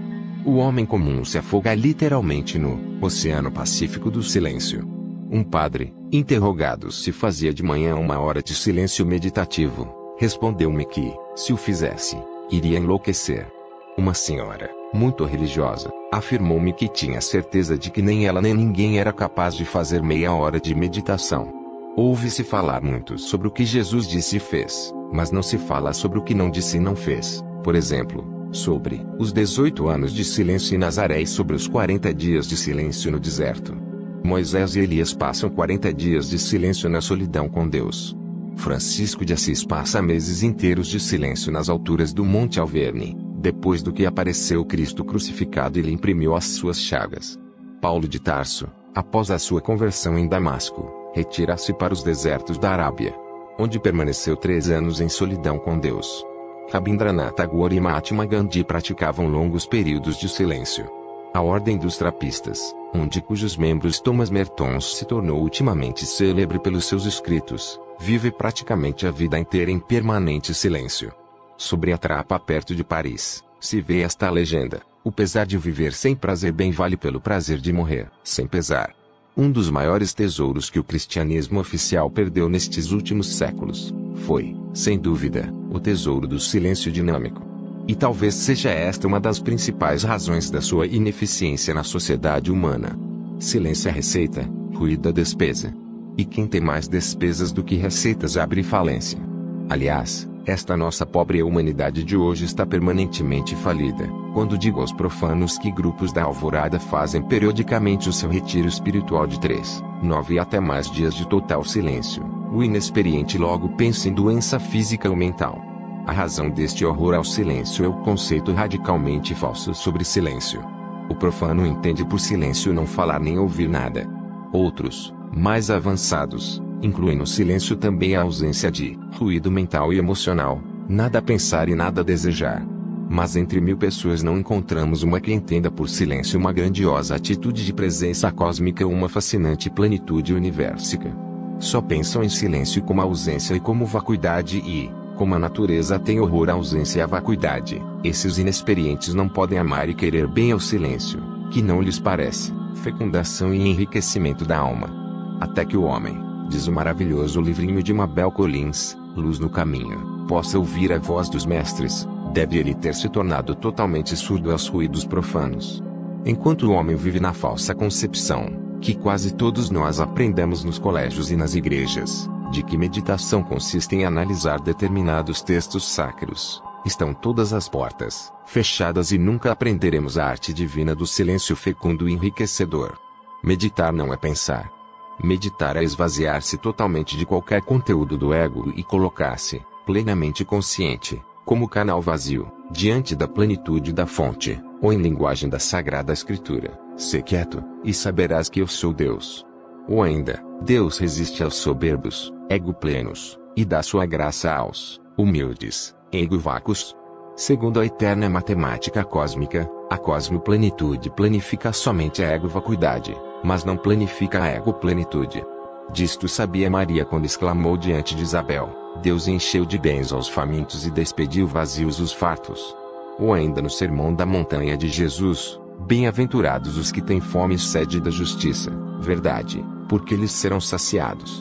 O homem comum se afoga literalmente no Oceano Pacífico do silêncio. Um padre, interrogado se fazia de manhã 1 hora de silêncio meditativo, respondeu-me que, se o fizesse, iria enlouquecer. Uma senhora, muito religiosa, afirmou-me que tinha certeza de que nem ela nem ninguém era capaz de fazer 30 minutos de meditação. Ouve-se falar muito sobre o que Jesus disse e fez, mas não se fala sobre o que não disse e não fez. Por exemplo, sobre os 18 anos de silêncio em Nazaré e sobre os 40 dias de silêncio no deserto. Moisés e Elias passam 40 dias de silêncio na solidão com Deus. Francisco de Assis passa meses inteiros de silêncio nas alturas do Monte Alverne, depois do que apareceu Cristo crucificado e lhe imprimiu as suas chagas. Paulo de Tarso, após a sua conversão em Damasco, retira-se para os desertos da Arábia, onde permaneceu 3 anos em solidão com Deus. Rabindranath Tagore e Mahatma Gandhi praticavam longos períodos de silêncio. A Ordem dos Trapistas, um de cujos membros Thomas Merton se tornou ultimamente célebre pelos seus escritos, vive praticamente a vida inteira em permanente silêncio. Sobre a trapa perto de Paris, se vê esta legenda: o pesar de viver sem prazer bem vale pelo prazer de morrer sem pesar. Um dos maiores tesouros que o cristianismo oficial perdeu nestes últimos séculos foi, sem dúvida, o tesouro do silêncio dinâmico. E talvez seja esta uma das principais razões da sua ineficiência na sociedade humana. Silêncio é receita, ruído é despesa. E quem tem mais despesas do que receitas abre falência. Aliás, esta nossa pobre humanidade de hoje está permanentemente falida, quando digo aos profanos que grupos da Alvorada fazem periodicamente o seu retiro espiritual de 3, 9 e até mais dias de total silêncio. O inexperiente logo pensa em doença física ou mental. A razão deste horror ao silêncio é o conceito radicalmente falso sobre silêncio. O profano entende por silêncio não falar nem ouvir nada. Outros, mais avançados, incluem no silêncio também a ausência de ruído mental e emocional, nada a pensar e nada a desejar. Mas entre 1000 pessoas não encontramos uma que entenda por silêncio uma grandiosa atitude de presença cósmica ou uma fascinante plenitude universica. Só pensam em silêncio como ausência e como vacuidade e, como a natureza tem horror à ausência e à vacuidade, esses inexperientes não podem amar e querer bem ao silêncio, que não lhes parece fecundação e enriquecimento da alma. Até que o homem, diz o maravilhoso livrinho de Mabel Collins, Luz no Caminho, possa ouvir a voz dos mestres, deve ele ter se tornado totalmente surdo aos ruídos profanos. Enquanto o homem vive na falsa concepção, que quase todos nós aprendemos nos colégios e nas igrejas, de que meditação consiste em analisar determinados textos sacros, estão todas as portas fechadas e nunca aprenderemos a arte divina do silêncio fecundo e enriquecedor. Meditar não é pensar. Meditar é esvaziar-se totalmente de qualquer conteúdo do ego e colocar-se, plenamente consciente, como canal vazio, diante da plenitude da fonte, ou em linguagem da Sagrada Escritura, sê quieto, e saberás que eu sou Deus. Ou ainda, Deus resiste aos soberbos, ego plenos, e dá sua graça aos humildes, ego vacus. Segundo a eterna matemática cósmica, a cosmoplenitude planifica somente a ego vacuidade, mas não planifica a ego plenitude. Disto sabia Maria quando exclamou diante de Isabel: Deus encheu de bens aos famintos e despediu vazios os fartos. Ou ainda no Sermão da Montanha de Jesus: bem-aventurados os que têm fome e sede da justiça, verdade, porque eles serão saciados.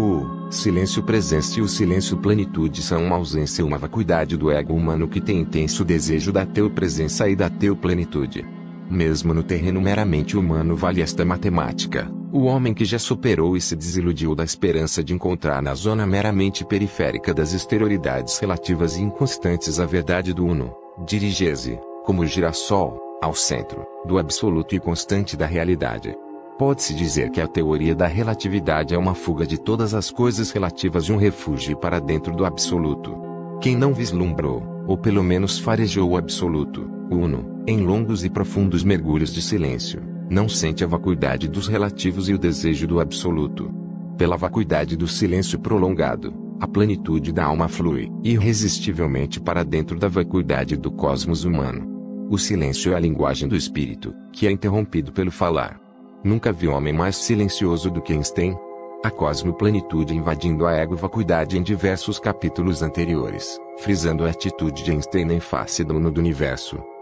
O silêncio presença e o silêncio plenitude são uma ausência e uma vacuidade do ego humano que tem intenso desejo da teu presença e da teu plenitude. Mesmo no terreno meramente humano vale esta matemática: o homem que já superou e se desiludiu da esperança de encontrar na zona meramente periférica das exterioridades relativas e inconstantes a verdade do uno, dirige-se, como o girassol, ao centro, do absoluto e constante da realidade. Pode-se dizer que a teoria da relatividade é uma fuga de todas as coisas relativas e um refúgio para dentro do absoluto. Quem não vislumbrou, ou pelo menos farejou o absoluto, o uno, em longos e profundos mergulhos de silêncio, não sente a vacuidade dos relativos e o desejo do absoluto. Pela vacuidade do silêncio prolongado, a plenitude da alma flui, irresistivelmente para dentro da vacuidade do cosmos humano. O silêncio é a linguagem do espírito, que é interrompido pelo falar. Nunca vi homem mais silencioso do que Einstein. A cosmoplenitude invadindo a ego-vacuidade em diversos capítulos anteriores, frisando a atitude de Einstein em face do uno do universo,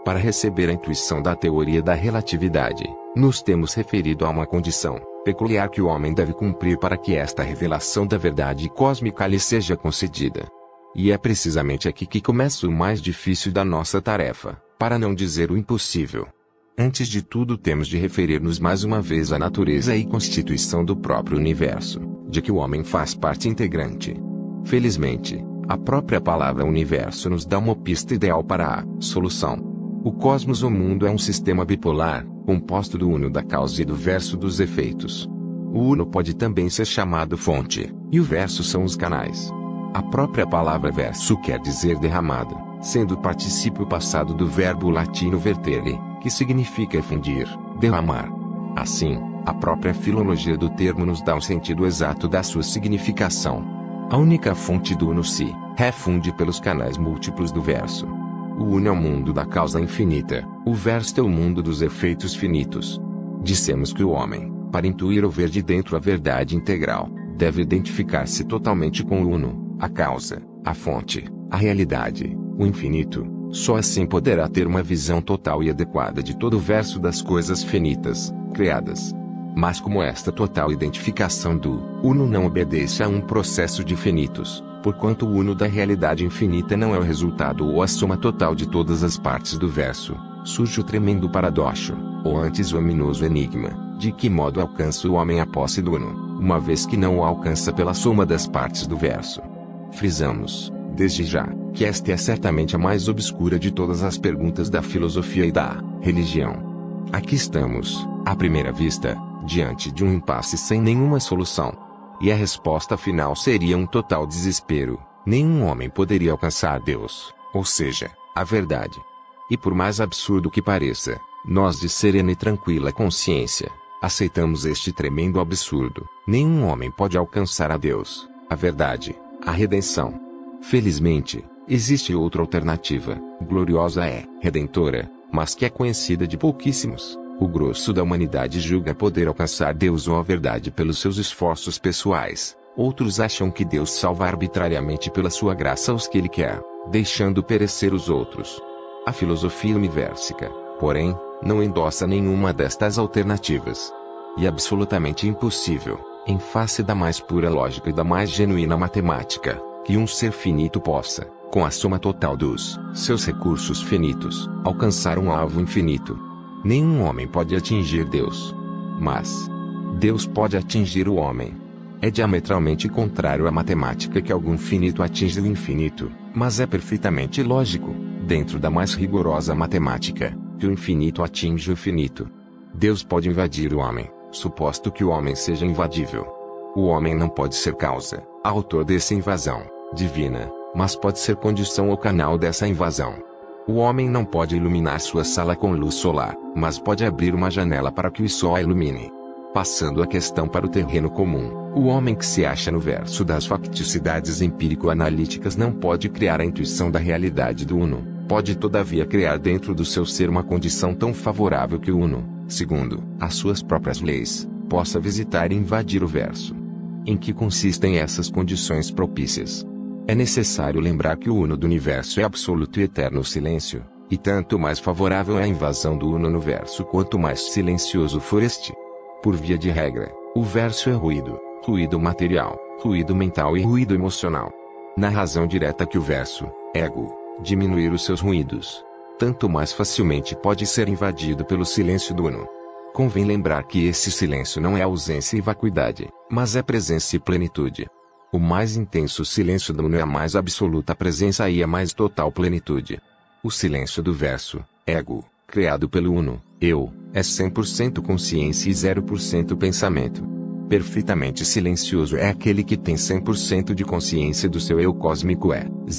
Para receber a intuição da teoria da relatividade, nos temos referido a uma condição peculiar que o homem deve cumprir para que esta revelação da verdade cósmica lhe seja concedida. E é precisamente aqui que começa o mais difícil da nossa tarefa, para não dizer o impossível. Antes de tudo temos de referir-nos mais uma vez à natureza e constituição do próprio universo, de que o homem faz parte integrante. Felizmente, a própria palavra universo nos dá uma pista ideal para a solução. O cosmos ou mundo é um sistema bipolar, composto do uno da causa e do verso dos efeitos. O uno pode também ser chamado fonte, e o verso são os canais. A própria palavra verso quer dizer derramado, sendo o particípio passado do verbo latino vertere, que significa fundir, derramar. Assim, a própria filologia do termo nos dá o sentido exato da sua significação. A única fonte do uno se refunde pelos canais múltiplos do verso. O uno é o mundo da causa infinita, o verso é o mundo dos efeitos finitos. Dissemos que o homem, para intuir ou ver de dentro a verdade integral, deve identificar-se totalmente com o uno, a causa, a fonte, a realidade, o infinito. Só assim poderá ter uma visão total e adequada de todo o verso das coisas finitas, criadas. Mas como esta total identificação do uno não obedece a um processo de finitos, porquanto o uno da realidade infinita não é o resultado ou a soma total de todas as partes do verso, surge o tremendo paradoxo, ou antes o ominoso enigma, de que modo alcança o homem a posse do uno, uma vez que não o alcança pela soma das partes do verso. Frisamos, desde já, que esta é certamente a mais obscura de todas as perguntas da filosofia e da religião. Aqui estamos, à primeira vista, diante de um impasse sem nenhuma solução. E a resposta final seria um total desespero. Nenhum homem poderia alcançar Deus, ou seja, a verdade. E por mais absurdo que pareça, nós de serena e tranquila consciência, aceitamos este tremendo absurdo. Nenhum homem pode alcançar a Deus, a verdade, a redenção. Felizmente, existe outra alternativa, gloriosa redentora, mas que é conhecida de pouquíssimos. O grosso da humanidade julga poder alcançar Deus ou a verdade pelos seus esforços pessoais. Outros acham que Deus salva arbitrariamente pela sua graça os que Ele quer, deixando perecer os outros. A filosofia universica, porém, não endossa nenhuma destas alternativas. E é absolutamente impossível, em face da mais pura lógica e da mais genuína matemática, que um ser finito possa, com a soma total dos seus recursos finitos, alcançar um alvo infinito. Nenhum homem pode atingir Deus. Mas Deus pode atingir o homem. É diametralmente contrário à matemática que algum finito atinge o infinito, mas é perfeitamente lógico, dentro da mais rigorosa matemática, que o infinito atinge o finito. Deus pode invadir o homem, suposto que o homem seja invadível. O homem não pode ser causa, autor dessa invasão divina, mas pode ser condição ou canal dessa invasão. O homem não pode iluminar sua sala com luz solar, mas pode abrir uma janela para que o sol a ilumine. Passando a questão para o terreno comum, o homem que se acha no verso das facticidades empírico-analíticas não pode criar a intuição da realidade do uno, pode todavia criar dentro do seu ser uma condição tão favorável que o uno, segundo as suas próprias leis, possa visitar e invadir o verso. Em que consistem essas condições propícias? É necessário lembrar que o uno do universo é absoluto e eterno silêncio, e tanto mais favorável é a invasão do uno no verso quanto mais silencioso for este. Por via de regra, o verso é ruído, ruído material, ruído mental e ruído emocional. Na razão direta que o verso, ego, diminuir os seus ruídos, tanto mais facilmente pode ser invadido pelo silêncio do uno. Convém lembrar que esse silêncio não é ausência e vacuidade, mas é presença e plenitude. O mais intenso silêncio do uno é a mais absoluta presença e a mais total plenitude. O silêncio do verso, ego, criado pelo uno, eu, é 100% consciência e 0% pensamento. Perfeitamente silencioso é aquele que tem 100% de consciência do seu eu cósmico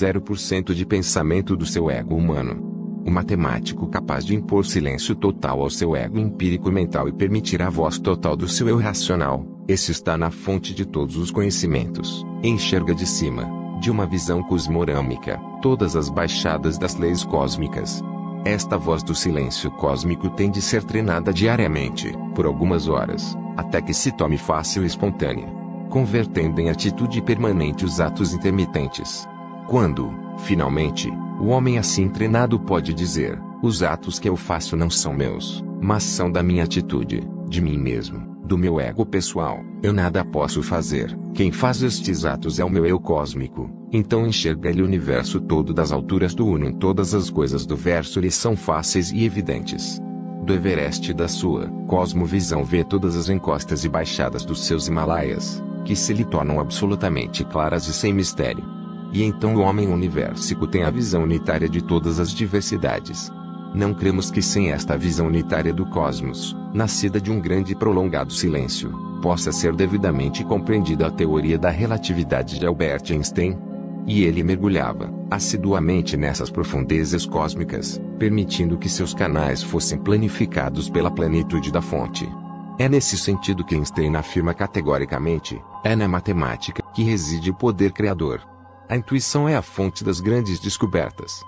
0% de pensamento do seu ego humano. O matemático capaz de impor silêncio total ao seu ego empírico mental e permitir a voz total do seu eu racional, esse está na fonte de todos os conhecimentos, enxerga de cima, de uma visão cosmorâmica, todas as baixadas das leis cósmicas. Esta voz do silêncio cósmico tem de ser treinada diariamente, por algumas horas, até que se tome fácil e espontânea, convertendo em atitude permanente os atos intermitentes. Quando, finalmente, o homem assim treinado pode dizer, Os atos que eu faço não são meus, mas são da minha atitude, de mim mesmo, do meu ego pessoal. Eu nada posso fazer. Quem faz estes atos é o meu eu cósmico. Então enxerga-lhe o universo todo das alturas do Uno. Em todas as coisas do verso lhe são fáceis e evidentes. Do Everest da sua cosmovisão vê todas as encostas e baixadas dos seus Himalaias, que se lhe tornam absolutamente claras e sem mistério. E então o homem universico tem a visão unitária de todas as diversidades. Não cremos que sem esta visão unitária do cosmos, nascida de um grande e prolongado silêncio, possa ser devidamente compreendida a teoria da relatividade de Albert Einstein. E ele mergulhava assiduamente nessas profundezas cósmicas, permitindo que seus canais fossem planificados pela plenitude da fonte. É nesse sentido que Einstein afirma categoricamente: é na matemática que reside o poder criador. A intuição é a fonte das grandes descobertas.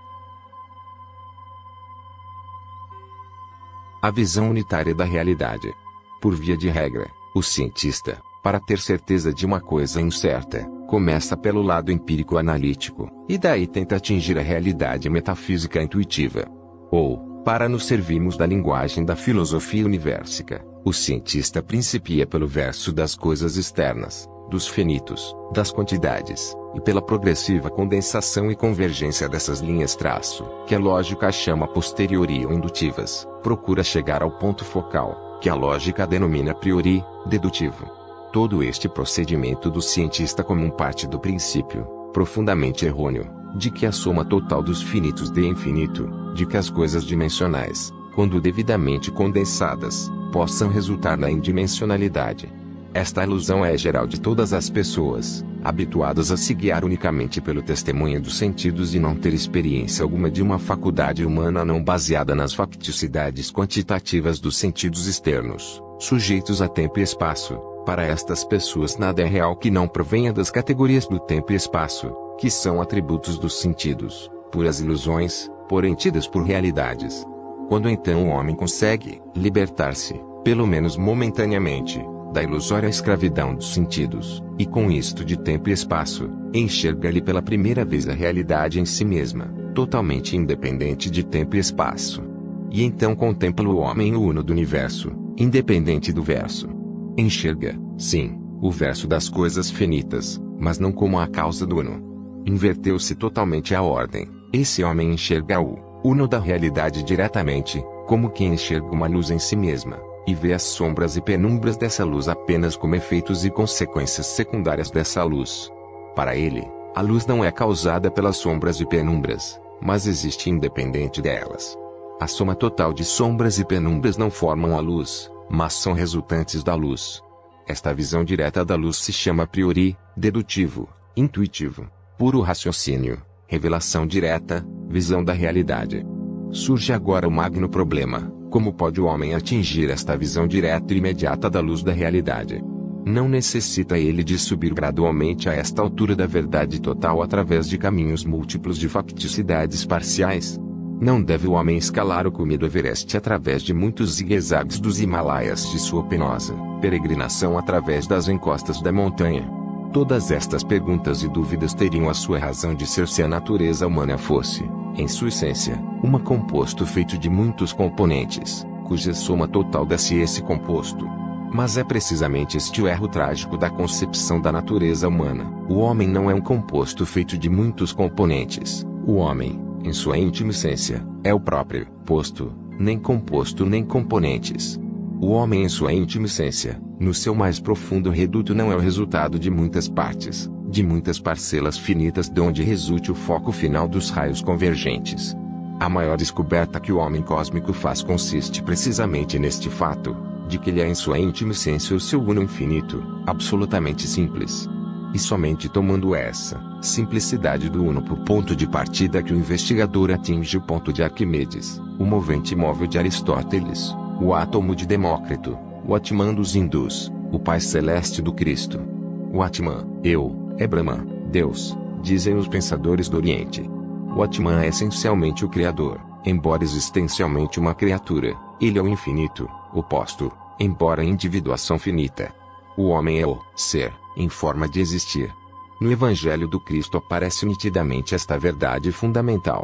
A visão unitária da realidade. Por via de regra, o cientista, para ter certeza de uma coisa incerta, começa pelo lado empírico-analítico, e daí tenta atingir a realidade metafísica intuitiva. Ou, para nos servirmos da linguagem da filosofia universica, o cientista principia pelo verso das coisas externas, dos finitos, das quantidades, e pela progressiva condensação e convergência dessas linhas-traço, que a lógica chama a posteriori ou indutivas, procura chegar ao ponto focal, que a lógica denomina a priori, dedutivo. Todo este procedimento do cientista comum parte do princípio, profundamente errôneo, de que a soma total dos finitos dê infinito, de que as coisas dimensionais, quando devidamente condensadas, possam resultar na indimensionalidade. Esta ilusão é geral de todas as pessoas, habituadas a se guiar unicamente pelo testemunho dos sentidos e não ter experiência alguma de uma faculdade humana não baseada nas facticidades quantitativas dos sentidos externos, sujeitos a tempo e espaço. Para estas pessoas nada é real que não provenha das categorias do tempo e espaço, que são atributos dos sentidos, puras ilusões, porém tidas por realidades. Quando então o homem consegue libertar-se, pelo menos momentaneamente, da ilusória escravidão dos sentidos, e com isto de tempo e espaço, enxerga-lhe pela primeira vez a realidade em si mesma, totalmente independente de tempo e espaço. E então contempla o homem o uno do universo, independente do verso. Enxerga, sim, o verso das coisas finitas, mas não como a causa do uno. Inverteu-se totalmente a ordem. Esse homem enxerga o uno da realidade diretamente, como quem enxerga uma luz em si mesma, e vê as sombras e penumbras dessa luz apenas como efeitos e consequências secundárias dessa luz. Para ele, a luz não é causada pelas sombras e penumbras, mas existe independente delas. A soma total de sombras e penumbras não formam a luz, mas são resultantes da luz. Esta visão direta da luz se chama a priori, dedutivo, intuitivo, puro raciocínio, revelação direta, visão da realidade. Surge agora o magno problema: como pode o homem atingir esta visão direta e imediata da luz da realidade? Não necessita ele de subir gradualmente a esta altura da verdade total através de caminhos múltiplos de facticidades parciais? Não deve o homem escalar o cume do Everest através de muitos zigue-zagues dos Himalaias de sua penosa peregrinação através das encostas da montanha? Todas estas perguntas e dúvidas teriam a sua razão de ser se a natureza humana fosse, em sua essência, um composto feito de muitos componentes, cuja soma total desse esse composto. Mas é precisamente este o erro trágico da concepção da natureza humana. O homem não é um composto feito de muitos componentes. O homem, em sua íntima essência, é o próprio posto, nem composto nem componentes. O homem em sua íntima essência, no seu mais profundo reduto não é o resultado de muitas partes, de muitas parcelas finitas de onde resulte o foco final dos raios convergentes. A maior descoberta que o homem cósmico faz consiste precisamente neste fato, de que ele é em sua íntima essência o seu uno infinito, absolutamente simples. E somente tomando essa simplicidade do uno por ponto de partida que o investigador atinge o ponto de Arquimedes, o movente móvel de Aristóteles, o átomo de Demócrito, o Atman dos hindus, o Pai Celeste do Cristo. O Atman, eu, é Brahma, Deus, dizem os pensadores do Oriente. O Atman é essencialmente o Criador, embora existencialmente uma criatura. Ele é o infinito, oposto, embora a individuação finita. O homem é o ser, em forma de existir. No Evangelho do Cristo aparece nitidamente esta verdade fundamental.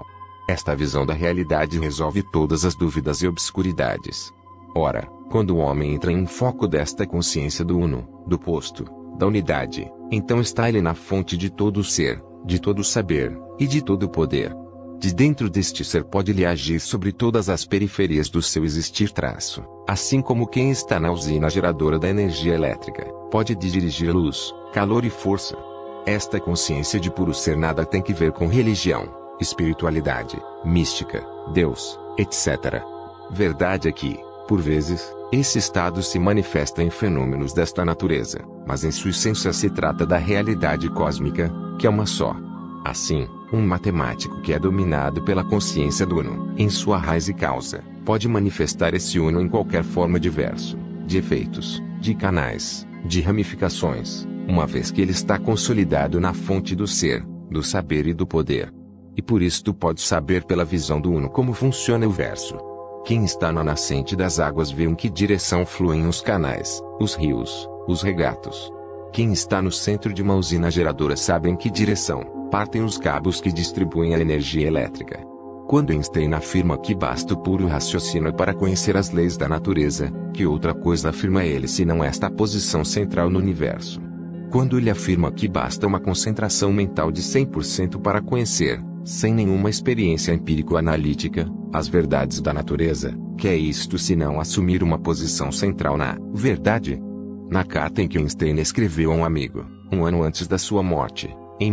Esta visão da realidade resolve todas as dúvidas e obscuridades. Ora, quando o homem entra em foco desta consciência do uno, do posto, da unidade, então está ele na fonte de todo o ser, de todo o saber, e de todo o poder. De dentro deste ser pode-lhe agir sobre todas as periferias do seu existir traço, assim como quem está na usina geradora da energia elétrica, pode dirigir luz, calor e força. Esta consciência de puro ser nada tem que ver com religião, espiritualidade, mística, Deus, etc. Verdade é que, por vezes, esse estado se manifesta em fenômenos desta natureza, mas em sua essência se trata da realidade cósmica, que é uma só. Assim, um matemático que é dominado pela consciência do uno, em sua raiz e causa, pode manifestar esse uno em qualquer forma diverso, de efeitos, de canais, de ramificações, uma vez que ele está consolidado na fonte do ser, do saber e do poder. E por isso tu podes saber pela visão do uno como funciona o verso. Quem está na nascente das águas vê em que direção fluem os canais, os rios, os regatos. Quem está no centro de uma usina geradora sabe em que direção partem os cabos que distribuem a energia elétrica. Quando Einstein afirma que basta o puro raciocínio para conhecer as leis da natureza, que outra coisa afirma ele senão esta posição central no universo? Quando ele afirma que basta uma concentração mental de 100% para conhecer, sem nenhuma experiência empírico-analítica, as verdades da natureza, que é isto senão assumir uma posição central na verdade? Na carta em que Einstein escreveu a um amigo, um ano antes da sua morte, em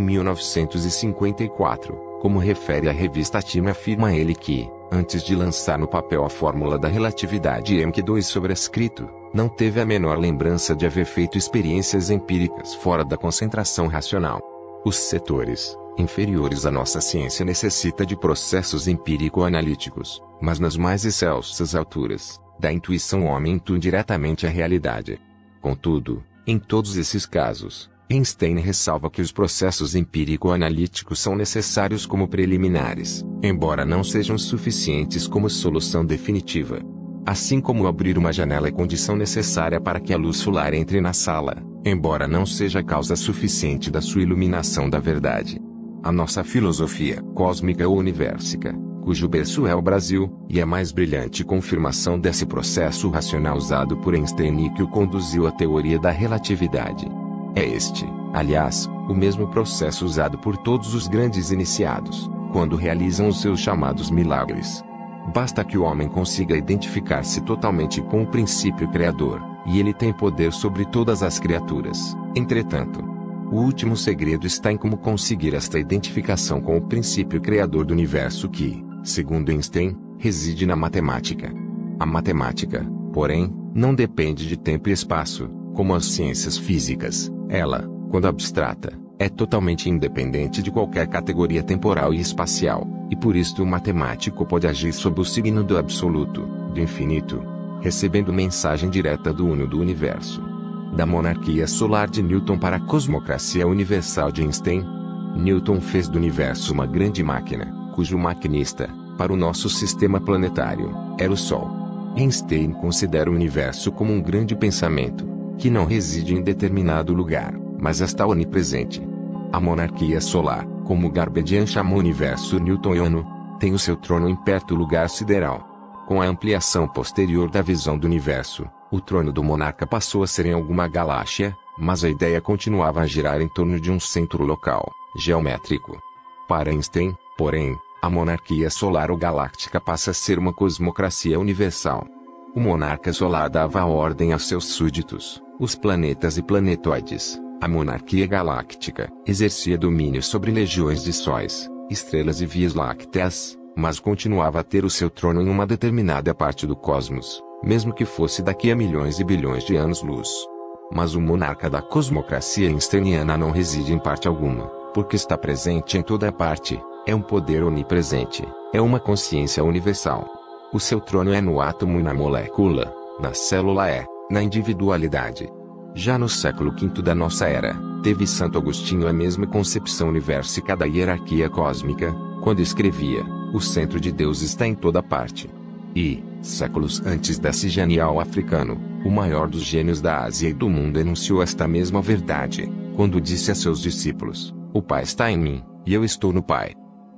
1954, como refere a revista Time, afirma ele que, antes de lançar no papel a fórmula da relatividade Mq2 sobrescrito, não teve a menor lembrança de haver feito experiências empíricas fora da concentração racional. Os setores inferiores à nossa ciência necessita de processos empírico-analíticos, mas nas mais excelsas alturas, da intuição o homem intui diretamente a realidade. Contudo, em todos esses casos, Einstein ressalva que os processos empírico-analíticos são necessários como preliminares, embora não sejam suficientes como solução definitiva. Assim como abrir uma janela é condição necessária para que a luz solar entre na sala, embora não seja causa suficiente da sua iluminação da verdade. A nossa filosofia cósmica ou universica, cujo berço é o Brasil, e a mais brilhante confirmação desse processo racional usado por Einstein e que o conduziu à teoria da relatividade. É este, aliás, o mesmo processo usado por todos os grandes iniciados, quando realizam os seus chamados milagres. Basta que o homem consiga identificar-se totalmente com o princípio criador, e ele tem poder sobre todas as criaturas. Entretanto, o último segredo está em como conseguir esta identificação com o princípio criador do universo que, segundo Einstein, reside na matemática. A matemática, porém, não depende de tempo e espaço, como as ciências físicas. Ela, quando abstrata, é totalmente independente de qualquer categoria temporal e espacial, e por isso o matemático pode agir sob o signo do absoluto, do infinito, recebendo mensagem direta do uno do universo. Da monarquia solar de Newton para a cosmocracia universal de Einstein, Newton fez do universo uma grande máquina, cujo maquinista, para o nosso sistema planetário, era o Sol. Einstein considera o universo como um grande pensamento, que não reside em determinado lugar, mas está onipresente. A monarquia solar, como Garbedian chamou o universo newtoniano, tem o seu trono em perto lugar sideral. Com a ampliação posterior da visão do universo, o trono do monarca passou a ser em alguma galáxia, mas a ideia continuava a girar em torno de um centro local, geométrico. Para Einstein, porém, a monarquia solar ou galáctica passa a ser uma cosmocracia universal. O monarca solar dava ordem a seus súditos, os planetas e planetoides. A monarquia galáctica exercia domínio sobre legiões de sóis, estrelas e vias lácteas, mas continuava a ter o seu trono em uma determinada parte do cosmos, mesmo que fosse daqui a milhões e bilhões de anos-luz. Mas o monarca da cosmocracia einsteiniana não reside em parte alguma, porque está presente em toda parte, é um poder onipresente, é uma consciência universal. O seu trono é no átomo e na molécula, na célula na individualidade. Já no século V da nossa era, teve Santo Agostinho a mesma concepção universica da hierarquia cósmica, quando escrevia: o centro de Deus está em toda parte. E, séculos antes desse genial africano, o maior dos gênios da Ásia e do mundo enunciou esta mesma verdade, quando disse a seus discípulos: o Pai está em mim, e eu estou no Pai.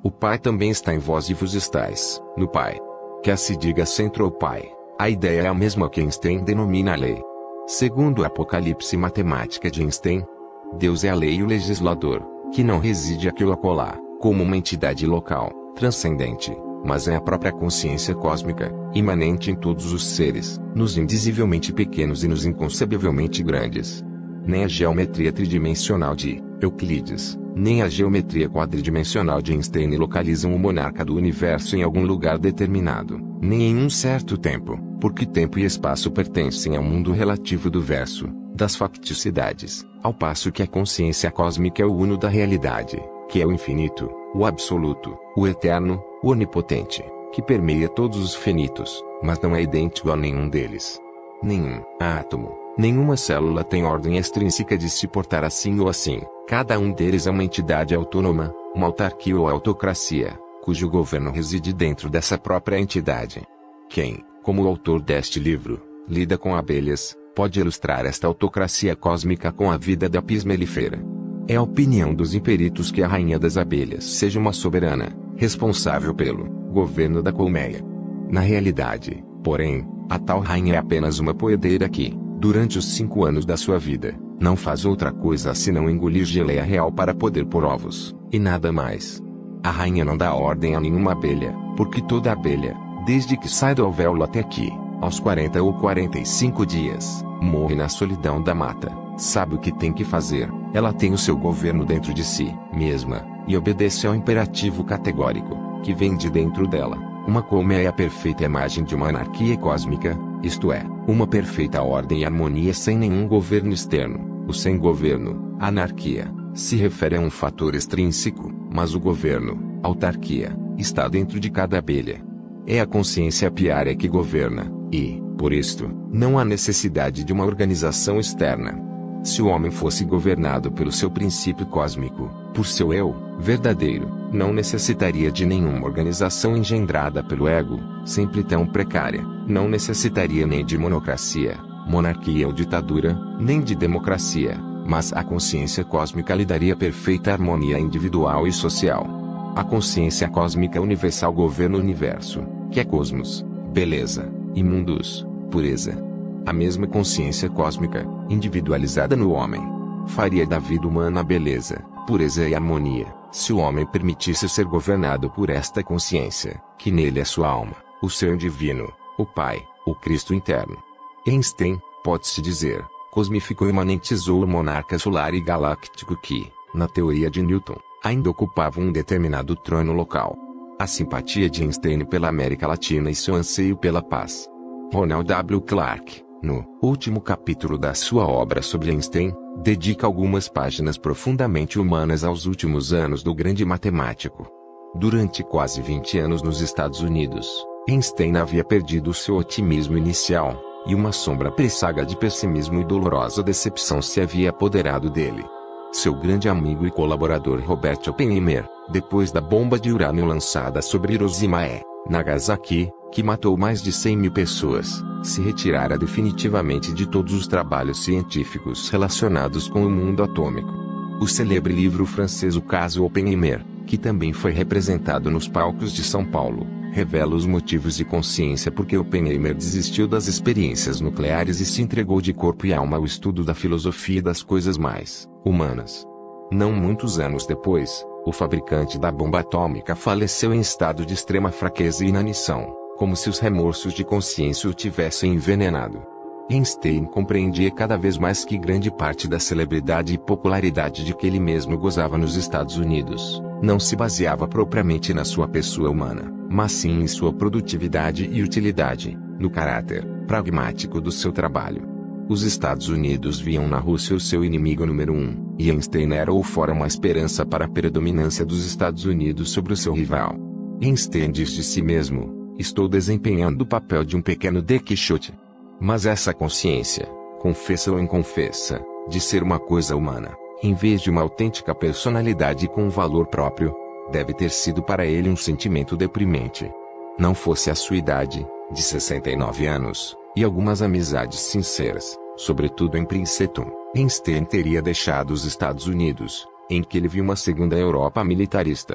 O Pai também está em vós e vos estáis, no Pai. Quer se diga centro ao Pai, a ideia é a mesma que Einstein denomina a lei. Segundo o Apocalipse matemática de Einstein, Deus é a lei e o legislador, que não reside aqui ou acolá, como uma entidade local, transcendente, mas é a própria consciência cósmica, imanente em todos os seres, nos indizivelmente pequenos e nos inconcebivelmente grandes. Nem a geometria tridimensional de Euclides, nem a geometria quadridimensional de Einstein localizam o monarca do universo em algum lugar determinado, nem em um certo tempo, porque tempo e espaço pertencem ao mundo relativo do verso, das facticidades, ao passo que a consciência cósmica é o uno da realidade, que é o infinito, o absoluto, o eterno, o onipotente, que permeia todos os finitos, mas não é idêntico a nenhum deles. Nenhum átomo, nenhuma célula tem ordem extrínseca de se portar assim ou assim. Cada um deles é uma entidade autônoma, uma autarquia ou autocracia, cujo governo reside dentro dessa própria entidade. Quem, como o autor deste livro, lida com abelhas, pode ilustrar esta autocracia cósmica com a vida da Apis mellifera. É a opinião dos imperitos que a rainha das abelhas seja uma soberana, responsável pelo governo da colmeia. Na realidade, porém, a tal rainha é apenas uma poedeira que, durante os 5 anos da sua vida, não faz outra coisa senão engolir geleia real para poder pôr ovos, e nada mais. A rainha não dá ordem a nenhuma abelha, porque toda abelha, desde que sai do alvéolo até aqui, aos 40 ou 45 dias, morre na solidão da mata, sabe o que tem que fazer, ela tem o seu governo dentro de si mesma, e obedece ao imperativo categórico, que vem de dentro dela. Uma colmeia é a perfeita imagem de uma anarquia cósmica, isto é, uma perfeita ordem e harmonia sem nenhum governo externo. O sem governo, anarquia, se refere a um fator extrínseco, mas o governo, autarquia, está dentro de cada abelha. É a consciência apiária que governa, e, por isto, não há necessidade de uma organização externa. Se o homem fosse governado pelo seu princípio cósmico, por seu eu verdadeiro, não necessitaria de nenhuma organização engendrada pelo ego, sempre tão precária, não necessitaria nem de monocracia, monarquia ou ditadura, nem de democracia, mas a consciência cósmica lhe daria perfeita harmonia individual e social. A consciência cósmica universal governa o universo, que é cosmos, beleza, e mundus, pureza. A mesma consciência cósmica, individualizada no homem, faria da vida humana beleza, pureza e harmonia, se o homem permitisse ser governado por esta consciência, que nele é sua alma, o ser divino, o Pai, o Cristo interno. Einstein, pode-se dizer, cosmificou e imanentizou o monarca solar e galáctico que, na teoria de Newton, ainda ocupava um determinado trono local. A simpatia de Einstein pela América Latina e seu anseio pela paz. Ronald W. Clark, no último capítulo da sua obra sobre Einstein, dedica algumas páginas profundamente humanas aos últimos anos do grande matemático. Durante quase 20 anos nos Estados Unidos, Einstein havia perdido seu otimismo inicial, e uma sombra pressága de pessimismo e dolorosa decepção se havia apoderado dele. Seu grande amigo e colaborador Robert Oppenheimer, depois da bomba de urânio lançada sobre Hiroshima e Nagasaki, que matou mais de 100.000 pessoas, se retirara definitivamente de todos os trabalhos científicos relacionados com o mundo atômico. O célebre livro francês O Caso Oppenheimer, que também foi representado nos palcos de São Paulo, revela os motivos de consciência porque Oppenheimer desistiu das experiências nucleares e se entregou de corpo e alma ao estudo da filosofia e das coisas mais humanas. Não muitos anos depois, o fabricante da bomba atômica faleceu em estado de extrema fraqueza e inanição, como se os remorsos de consciência o tivessem envenenado. Einstein compreendia cada vez mais que grande parte da celebridade e popularidade de que ele mesmo gozava nos Estados Unidos, não se baseava propriamente na sua pessoa humana, mas sim em sua produtividade e utilidade, no caráter pragmático do seu trabalho. Os Estados Unidos viam na Rússia o seu inimigo número 1, e Einstein era ou fora uma esperança para a predominância dos Estados Unidos sobre o seu rival. Einstein diz de si mesmo: estou desempenhando o papel de um pequeno Don Quixote. Mas essa consciência, confessa ou inconfessa, de ser uma coisa humana, em vez de uma autêntica personalidade com um valor próprio, deve ter sido para ele um sentimento deprimente. Não fosse a sua idade, de 69 anos, e algumas amizades sinceras, sobretudo em Princeton, Einstein teria deixado os Estados Unidos, em que ele viu uma segunda Europa militarista.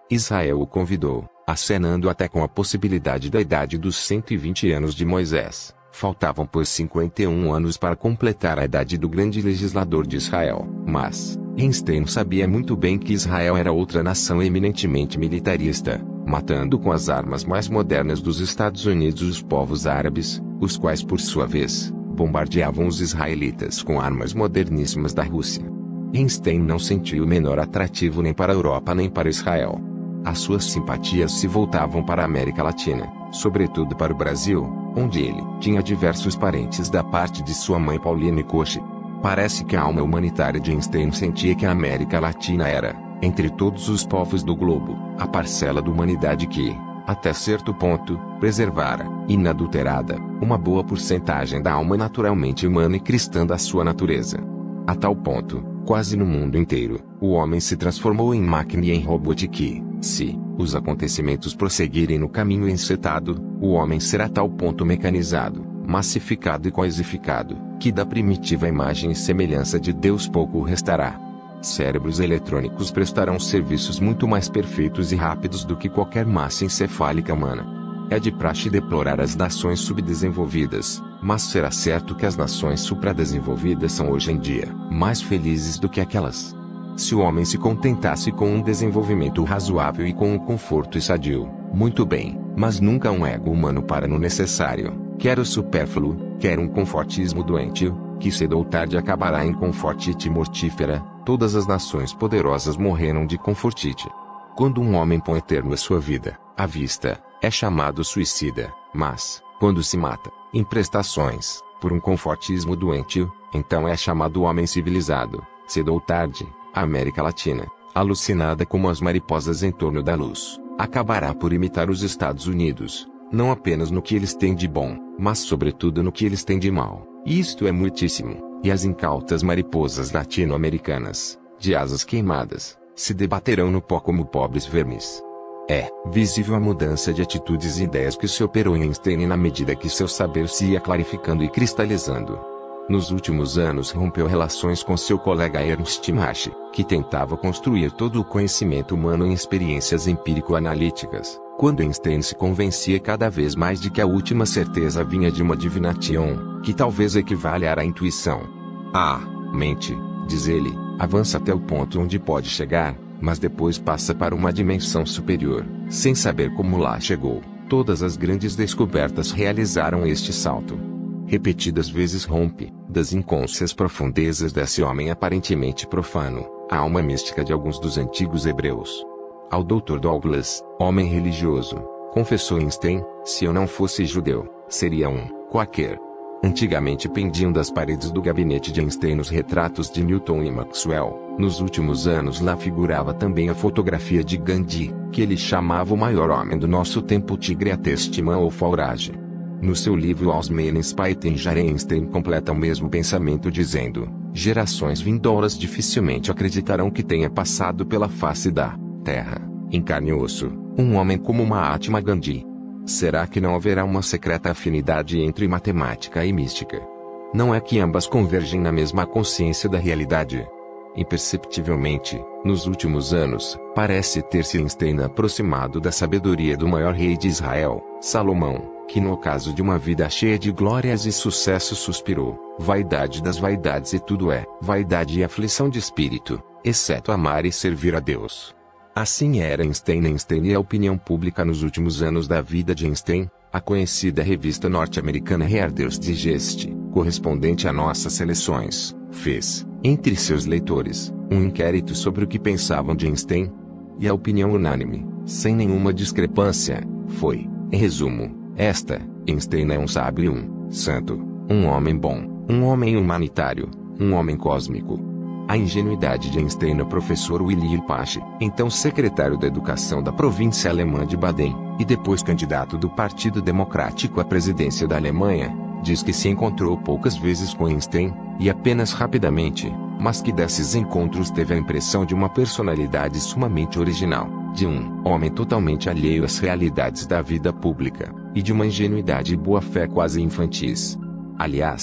Israel o convidou, acenando até com a possibilidade da idade dos 120 anos de Moisés. Faltavam pois 51 anos para completar a idade do grande legislador de Israel. Mas, Einstein sabia muito bem que Israel era outra nação eminentemente militarista, matando com as armas mais modernas dos Estados Unidos os povos árabes, os quais por sua vez, bombardeavam os israelitas com armas moderníssimas da Rússia. Einstein não sentiu o menor atrativo nem para a Europa nem para Israel. As suas simpatias se voltavam para a América Latina, sobretudo para o Brasil, onde ele tinha diversos parentes da parte de sua mãe Pauline Koch. Parece que a alma humanitária de Einstein sentia que a América Latina era, entre todos os povos do globo, a parcela da humanidade que, até certo ponto, preservara, inadulterada, uma boa porcentagem da alma naturalmente humana e cristã da sua natureza. A tal ponto, quase no mundo inteiro, o homem se transformou em máquina e em robô de que, se os acontecimentos prosseguirem no caminho encetado, o homem será a tal ponto mecanizado, massificado e coisificado, que da primitiva imagem e semelhança de Deus pouco restará. Cérebros eletrônicos prestarão serviços muito mais perfeitos e rápidos do que qualquer massa encefálica humana. É de praxe deplorar as nações subdesenvolvidas, mas será certo que as nações supradesenvolvidas são hoje em dia mais felizes do que aquelas. Se o homem se contentasse com um desenvolvimento razoável e com um conforto sadio, muito bem, mas nunca um ego humano para no necessário, quer o supérfluo, quer um confortismo doentio, que cedo ou tarde acabará em confortite mortífera. Todas as nações poderosas morreram de confortite. Quando um homem põe termo à sua vida, à vista, é chamado suicida, mas, quando se mata, em prestações, por um confortismo doentio, então é chamado homem civilizado. Cedo ou tarde, a América Latina, alucinada como as mariposas em torno da luz, acabará por imitar os Estados Unidos, não apenas no que eles têm de bom, mas sobretudo no que eles têm de mal. Isto é muitíssimo, e as incautas mariposas latino-americanas, de asas queimadas, se debaterão no pó como pobres vermes. É visível a mudança de atitudes e ideias que se operou em Einstein na medida que seu saber se ia clarificando e cristalizando. Nos últimos anos rompeu relações com seu colega Ernst Mach, que tentava construir todo o conhecimento humano em experiências empírico-analíticas, quando Einstein se convencia cada vez mais de que a última certeza vinha de uma divination, que talvez equivalha à intuição. A mente, diz ele, avança até o ponto onde pode chegar, mas depois passa para uma dimensão superior, sem saber como lá chegou. Todas as grandes descobertas realizaram este salto. Repetidas vezes rompe, das incônscias profundezas desse homem aparentemente profano, a alma mística de alguns dos antigos hebreus. Ao Dr. Douglas, homem religioso, confessou Einstein, se eu não fosse judeu, seria um quaker. Antigamente pendiam das paredes do gabinete de Einstein os retratos de Newton e Maxwell. Nos últimos anos lá figurava também a fotografia de Gandhi, que ele chamava o maior homem do nosso tempo, Tigre a Testament ou Faurage. No seu livro Aos Menenspiten Einstein completa o mesmo pensamento dizendo, gerações vindouras dificilmente acreditarão que tenha passado pela face da terra, em carne e osso, um homem como Mahatma Gandhi. Será que não haverá uma secreta afinidade entre matemática e mística? Não é que ambas convergem na mesma consciência da realidade? Imperceptivelmente, nos últimos anos, parece ter-se Einstein aproximado da sabedoria do maior rei de Israel, Salomão, que no ocaso de uma vida cheia de glórias e sucesso suspirou, vaidade das vaidades e tudo é vaidade e aflição de espírito, exceto amar e servir a Deus. Assim era Einstein e a opinião pública nos últimos anos da vida de Einstein. A conhecida revista norte-americana Reader's Digest, correspondente a nossas seleções, fez, entre seus leitores, um inquérito sobre o que pensavam de Einstein. E a opinião unânime, sem nenhuma discrepância, foi, em resumo, esta: Einstein é um sábio e um santo, um homem bom, um homem humanitário, um homem cósmico. A ingenuidade de Einstein no professor Willy Pache, então secretário da Educação da província alemã de Baden, e depois candidato do Partido Democrático à presidência da Alemanha, diz que se encontrou poucas vezes com Einstein, e apenas rapidamente, mas que desses encontros teve a impressão de uma personalidade sumamente original, de um homem totalmente alheio às realidades da vida pública, e de uma ingenuidade e boa-fé quase infantis. Aliás,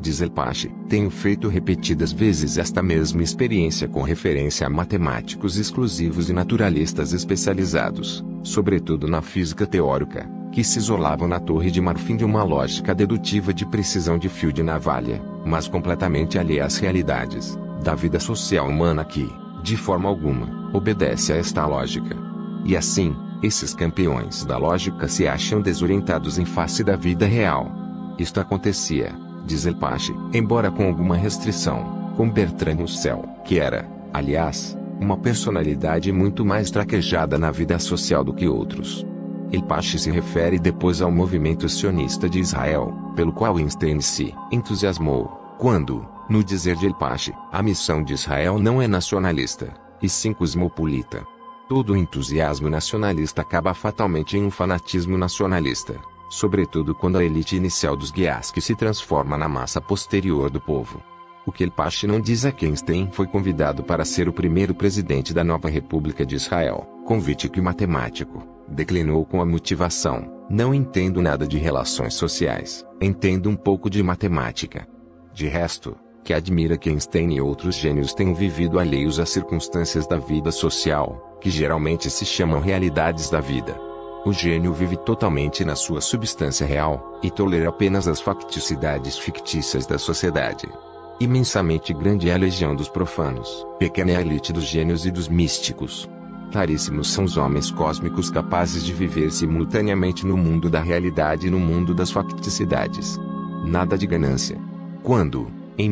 diz Elpache, tenho feito repetidas vezes esta mesma experiência com referência a matemáticos exclusivos e naturalistas especializados, sobretudo na física teórica, que se isolavam na torre de marfim de uma lógica dedutiva de precisão de fio de navalha, mas completamente alheia às realidades da vida social humana que, de forma alguma, obedece a esta lógica. E assim, esses campeões da lógica se acham desorientados em face da vida real. Isto acontecia, diz Elpache, embora com alguma restrição, com Bertrand Russell, que era, aliás, uma personalidade muito mais traquejada na vida social do que outros. Elpache se refere depois ao movimento sionista de Israel, pelo qual Einstein se entusiasmou, quando, no dizer de Elpache, a missão de Israel não é nacionalista, e sim cosmopolita. Todo entusiasmo nacionalista acaba fatalmente em um fanatismo nacionalista, sobretudo quando a elite inicial dos Guiasque se transforma na massa posterior do povo. O que Elpache não diz é que Einstein foi convidado para ser o primeiro presidente da nova República de Israel, convite que o matemático declinou com a motivação: não entendo nada de relações sociais, entendo um pouco de matemática. De resto, que admira que Einstein e outros gênios tenham vivido alheios às circunstâncias da vida social, que geralmente se chamam realidades da vida. O gênio vive totalmente na sua substância real, e tolera apenas as facticidades fictícias da sociedade. Imensamente grande é a legião dos profanos, pequena é a elite dos gênios e dos místicos. Raríssimos são os homens cósmicos capazes de viver simultaneamente no mundo da realidade e no mundo das facticidades. Nada de ganância. Quando, em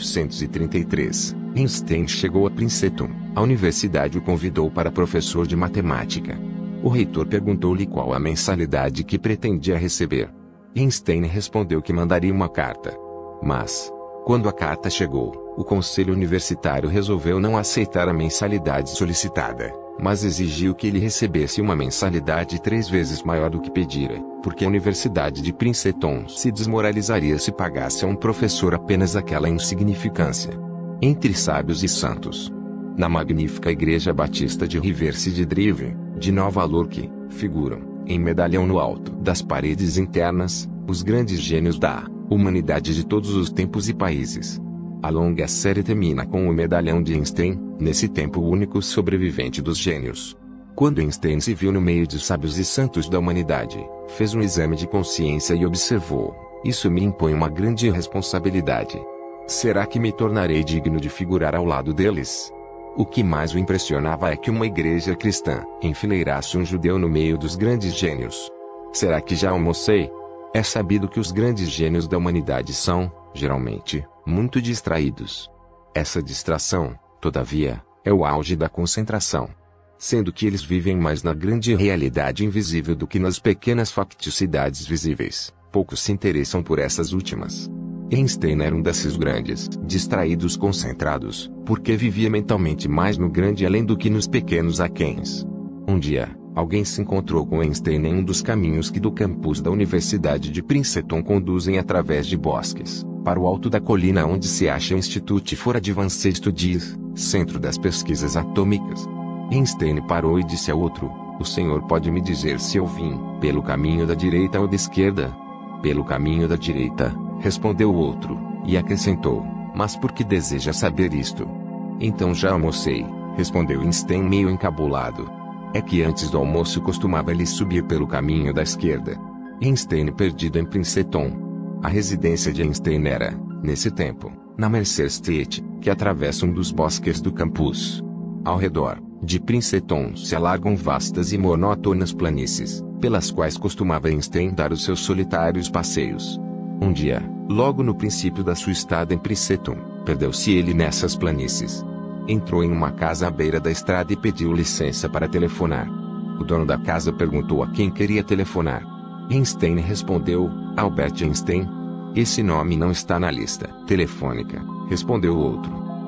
1933, Einstein chegou a Princeton, a universidade o convidou para professor de matemática. O reitor perguntou-lhe qual a mensalidade que pretendia receber. Einstein respondeu que mandaria uma carta. Mas, quando a carta chegou, o conselho universitário resolveu não aceitar a mensalidade solicitada, mas exigiu que ele recebesse uma mensalidade 3 vezes maior do que pedira, porque a Universidade de Princeton se desmoralizaria se pagasse a um professor apenas aquela insignificância. Entre sábios e santos. Na magnífica Igreja Batista de Riverside Drive, de Nova York, figuram, em medalhão no alto das paredes internas, os grandes gênios da humanidade de todos os tempos e países. A longa série termina com o medalhão de Einstein, nesse tempo o único sobrevivente dos gênios. Quando Einstein se viu no meio de sábios e santos da humanidade, fez um exame de consciência e observou: isso me impõe uma grande responsabilidade. Será que me tornarei digno de figurar ao lado deles? O que mais o impressionava é que uma igreja cristã enfileirasse um judeu no meio dos grandes gênios. Será que já almocei? É sabido que os grandes gênios da humanidade são, geralmente, muito distraídos. Essa distração, todavia, é o auge da concentração. Sendo que eles vivem mais na grande realidade invisível do que nas pequenas facticidades visíveis, poucos se interessam por essas últimas. Einstein era um desses grandes, distraídos concentrados, porque vivia mentalmente mais no grande além do que nos pequenos aquéns. Um dia, alguém se encontrou com Einstein em um dos caminhos que do campus da Universidade de Princeton conduzem através de bosques, para o alto da colina onde se acha o Institute for Advanced Studies, centro das pesquisas atômicas. Einstein parou e disse ao outro: o senhor pode me dizer se eu vim pelo caminho da direita ou da esquerda? Pelo caminho da direita, respondeu o outro, e acrescentou: mas por que deseja saber isto? Então já almocei, respondeu Einstein meio encabulado. É que antes do almoço costumava ele subir pelo caminho da esquerda. Einstein perdido em Princeton. A residência de Einstein era, nesse tempo, na Mercer Street, que atravessa um dos bosques do campus. Ao redor de Princeton se alargam vastas e monótonas planícies, pelas quais costumava Einstein dar os seus solitários passeios. Um dia, logo no princípio da sua estada em Princeton, perdeu-se ele nessas planícies. Entrou em uma casa à beira da estrada e pediu licença para telefonar. O dono da casa perguntou a quem queria telefonar. Einstein respondeu: Albert Einstein. Esse nome não está na lista telefônica, respondeu o outro.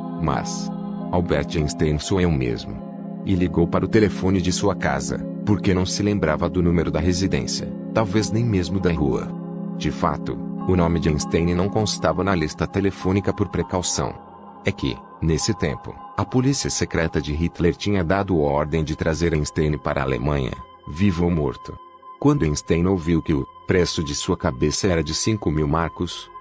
Mas Albert Einstein sou eu mesmo. E ligou para o telefone de sua casa, porque não se lembrava do número da residência, talvez nem mesmo da rua. De fato, o nome de Einstein não constava na lista telefônica por precaução. É que, nesse tempo, a polícia secreta de Hitler tinha dado ordem de trazer Einstein para a Alemanha, vivo ou morto. Quando Einstein ouviu que o preço de sua cabeça era de 5.000 marcos,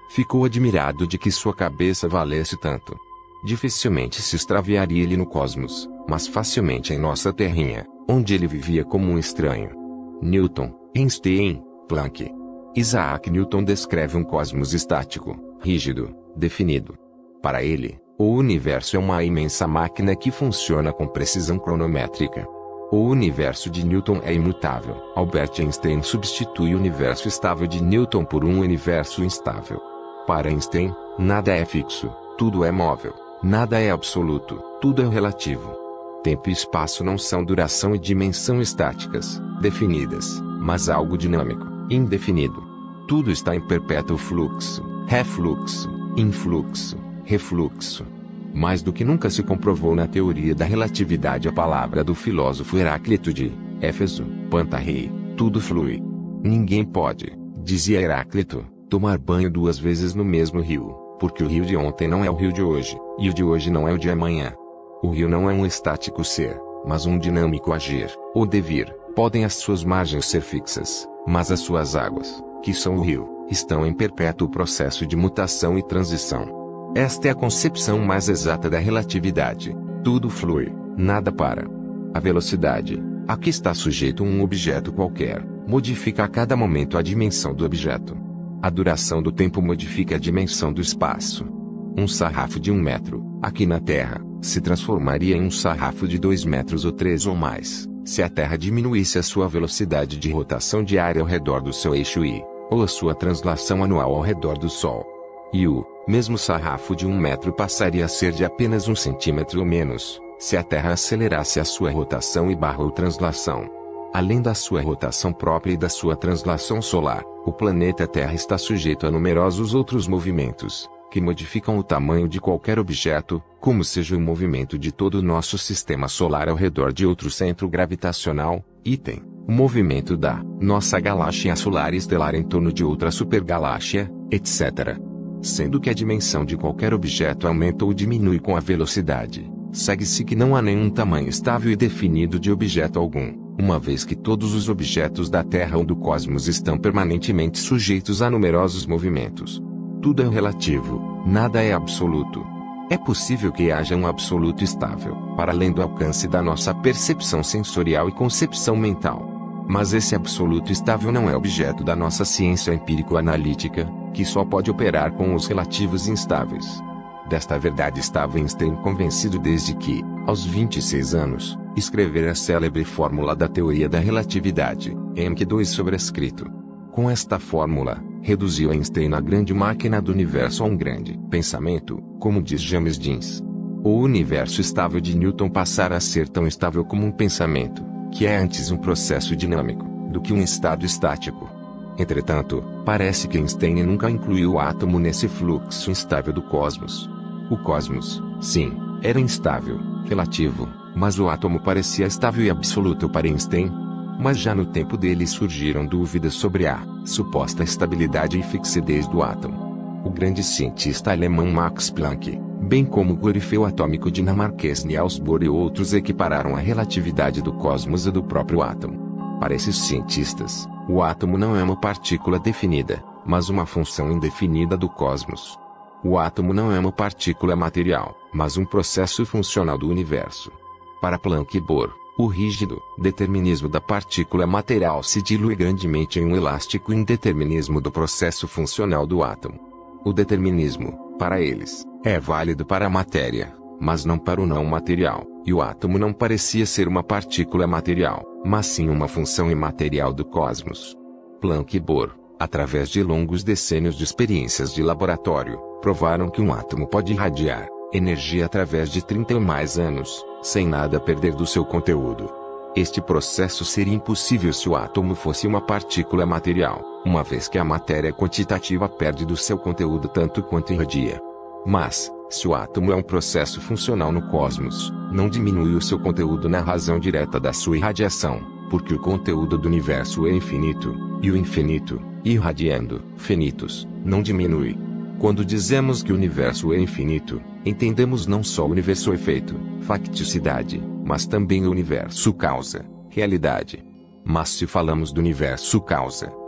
Ficou admirado de que sua cabeça valesse tanto. Dificilmente se extraviaria ele no cosmos, mas facilmente em nossa terrinha, onde ele vivia como um estranho. Newton, Einstein, Planck. Isaac Newton descreve um cosmos estático, rígido, definido. Para ele, o universo é uma imensa máquina que funciona com precisão cronométrica. O universo de Newton é imutável. Albert Einstein substitui o universo estável de Newton por um universo instável. Para Einstein, nada é fixo, tudo é móvel, nada é absoluto, tudo é relativo. Tempo e espaço não são duração e dimensão estáticas, definidas, mas algo dinâmico, indefinido. Tudo está em perpétuo fluxo, refluxo, influxo, refluxo. Mais do que nunca se comprovou na teoria da relatividade a palavra do filósofo Heráclito de Éfeso, Pantarrei, tudo flui. Ninguém pode, dizia Heráclito, tomar banho 2 vezes no mesmo rio, porque o rio de ontem não é o rio de hoje, e o de hoje não é o de amanhã. O rio não é um estático ser, mas um dinâmico agir, ou devir. Podem as suas margens ser fixas, mas as suas águas, que são o rio, estão em perpétuo processo de mutação e transição. Esta é a concepção mais exata da relatividade. Tudo flui, nada para. A velocidade, a que está sujeito um objeto qualquer, modifica a cada momento a dimensão do objeto. A duração do tempo modifica a dimensão do espaço. Um sarrafo de 1 metro, aqui na Terra, se transformaria em um sarrafo de 2 metros ou 3 ou mais, se a Terra diminuísse a sua velocidade de rotação diária ao redor do seu eixo y, ou a sua translação anual ao redor do Sol. E o mesmo sarrafo de 1 metro passaria a ser de apenas 1 centímetro ou menos, se a Terra acelerasse a sua rotação ou translação. Além da sua rotação própria e da sua translação solar, o planeta Terra está sujeito a numerosos outros movimentos, que modificam o tamanho de qualquer objeto, como seja o movimento de todo o nosso sistema solar ao redor de outro centro gravitacional, item, o movimento da nossa galáxia solar estelar em torno de outra supergaláxia, etc. Sendo que a dimensão de qualquer objeto aumenta ou diminui com a velocidade, segue-se que não há nenhum tamanho estável e definido de objeto algum, uma vez que todos os objetos da Terra ou do cosmos estão permanentemente sujeitos a numerosos movimentos. Tudo é relativo, nada é absoluto. É possível que haja um absoluto estável, para além do alcance da nossa percepção sensorial e concepção mental. Mas esse absoluto estável não é objeto da nossa ciência empírico-analítica, que só pode operar com os relativos instáveis. Desta verdade estava Einstein convencido desde que, aos 26 anos, escrevera a célebre fórmula da teoria da relatividade, Mq2 sobrescrito. Com esta fórmula, reduziu Einstein a grande máquina do universo a um grande pensamento, como diz James Jeans. O universo estável de Newton passara a ser tão estável como um pensamento, que é antes um processo dinâmico, do que um estado estático. Entretanto, parece que Einstein nunca incluiu o átomo nesse fluxo instável do cosmos. O cosmos, sim, era instável, relativo, mas o átomo parecia estável e absoluto para Einstein. Mas já no tempo dele surgiram dúvidas sobre a suposta estabilidade e fixidez do átomo. O grande cientista alemão Max Planck, bem como o glorifeu atômico dinamarquês Niels Bohr e outros equipararam a relatividade do cosmos e do próprio átomo. Para esses cientistas, o átomo não é uma partícula definida, mas uma função indefinida do cosmos. O átomo não é uma partícula material, mas um processo funcional do universo. Para Planck e Bohr, o rígido determinismo da partícula material se dilui grandemente em um elástico indeterminismo do processo funcional do átomo. O determinismo, para eles, é válido para a matéria, mas não para o não material, e o átomo não parecia ser uma partícula material, mas sim uma função imaterial do cosmos. Planck e Bohr, através de longos decênios de experiências de laboratório, provaram que um átomo pode irradiar energia através de 30 ou mais anos, sem nada perder do seu conteúdo. Este processo seria impossível se o átomo fosse uma partícula material, uma vez que a matéria quantitativa perde do seu conteúdo tanto quanto irradia. Mas, se o átomo é um processo funcional no cosmos, não diminui o seu conteúdo na razão direta da sua irradiação, porque o conteúdo do universo é infinito, e o infinito, irradiando, finitos, não diminui. Quando dizemos que o universo é infinito, entendemos não só o universo efeito, facticidade, mas também o universo causa, realidade. Mas se falamos do universo causa,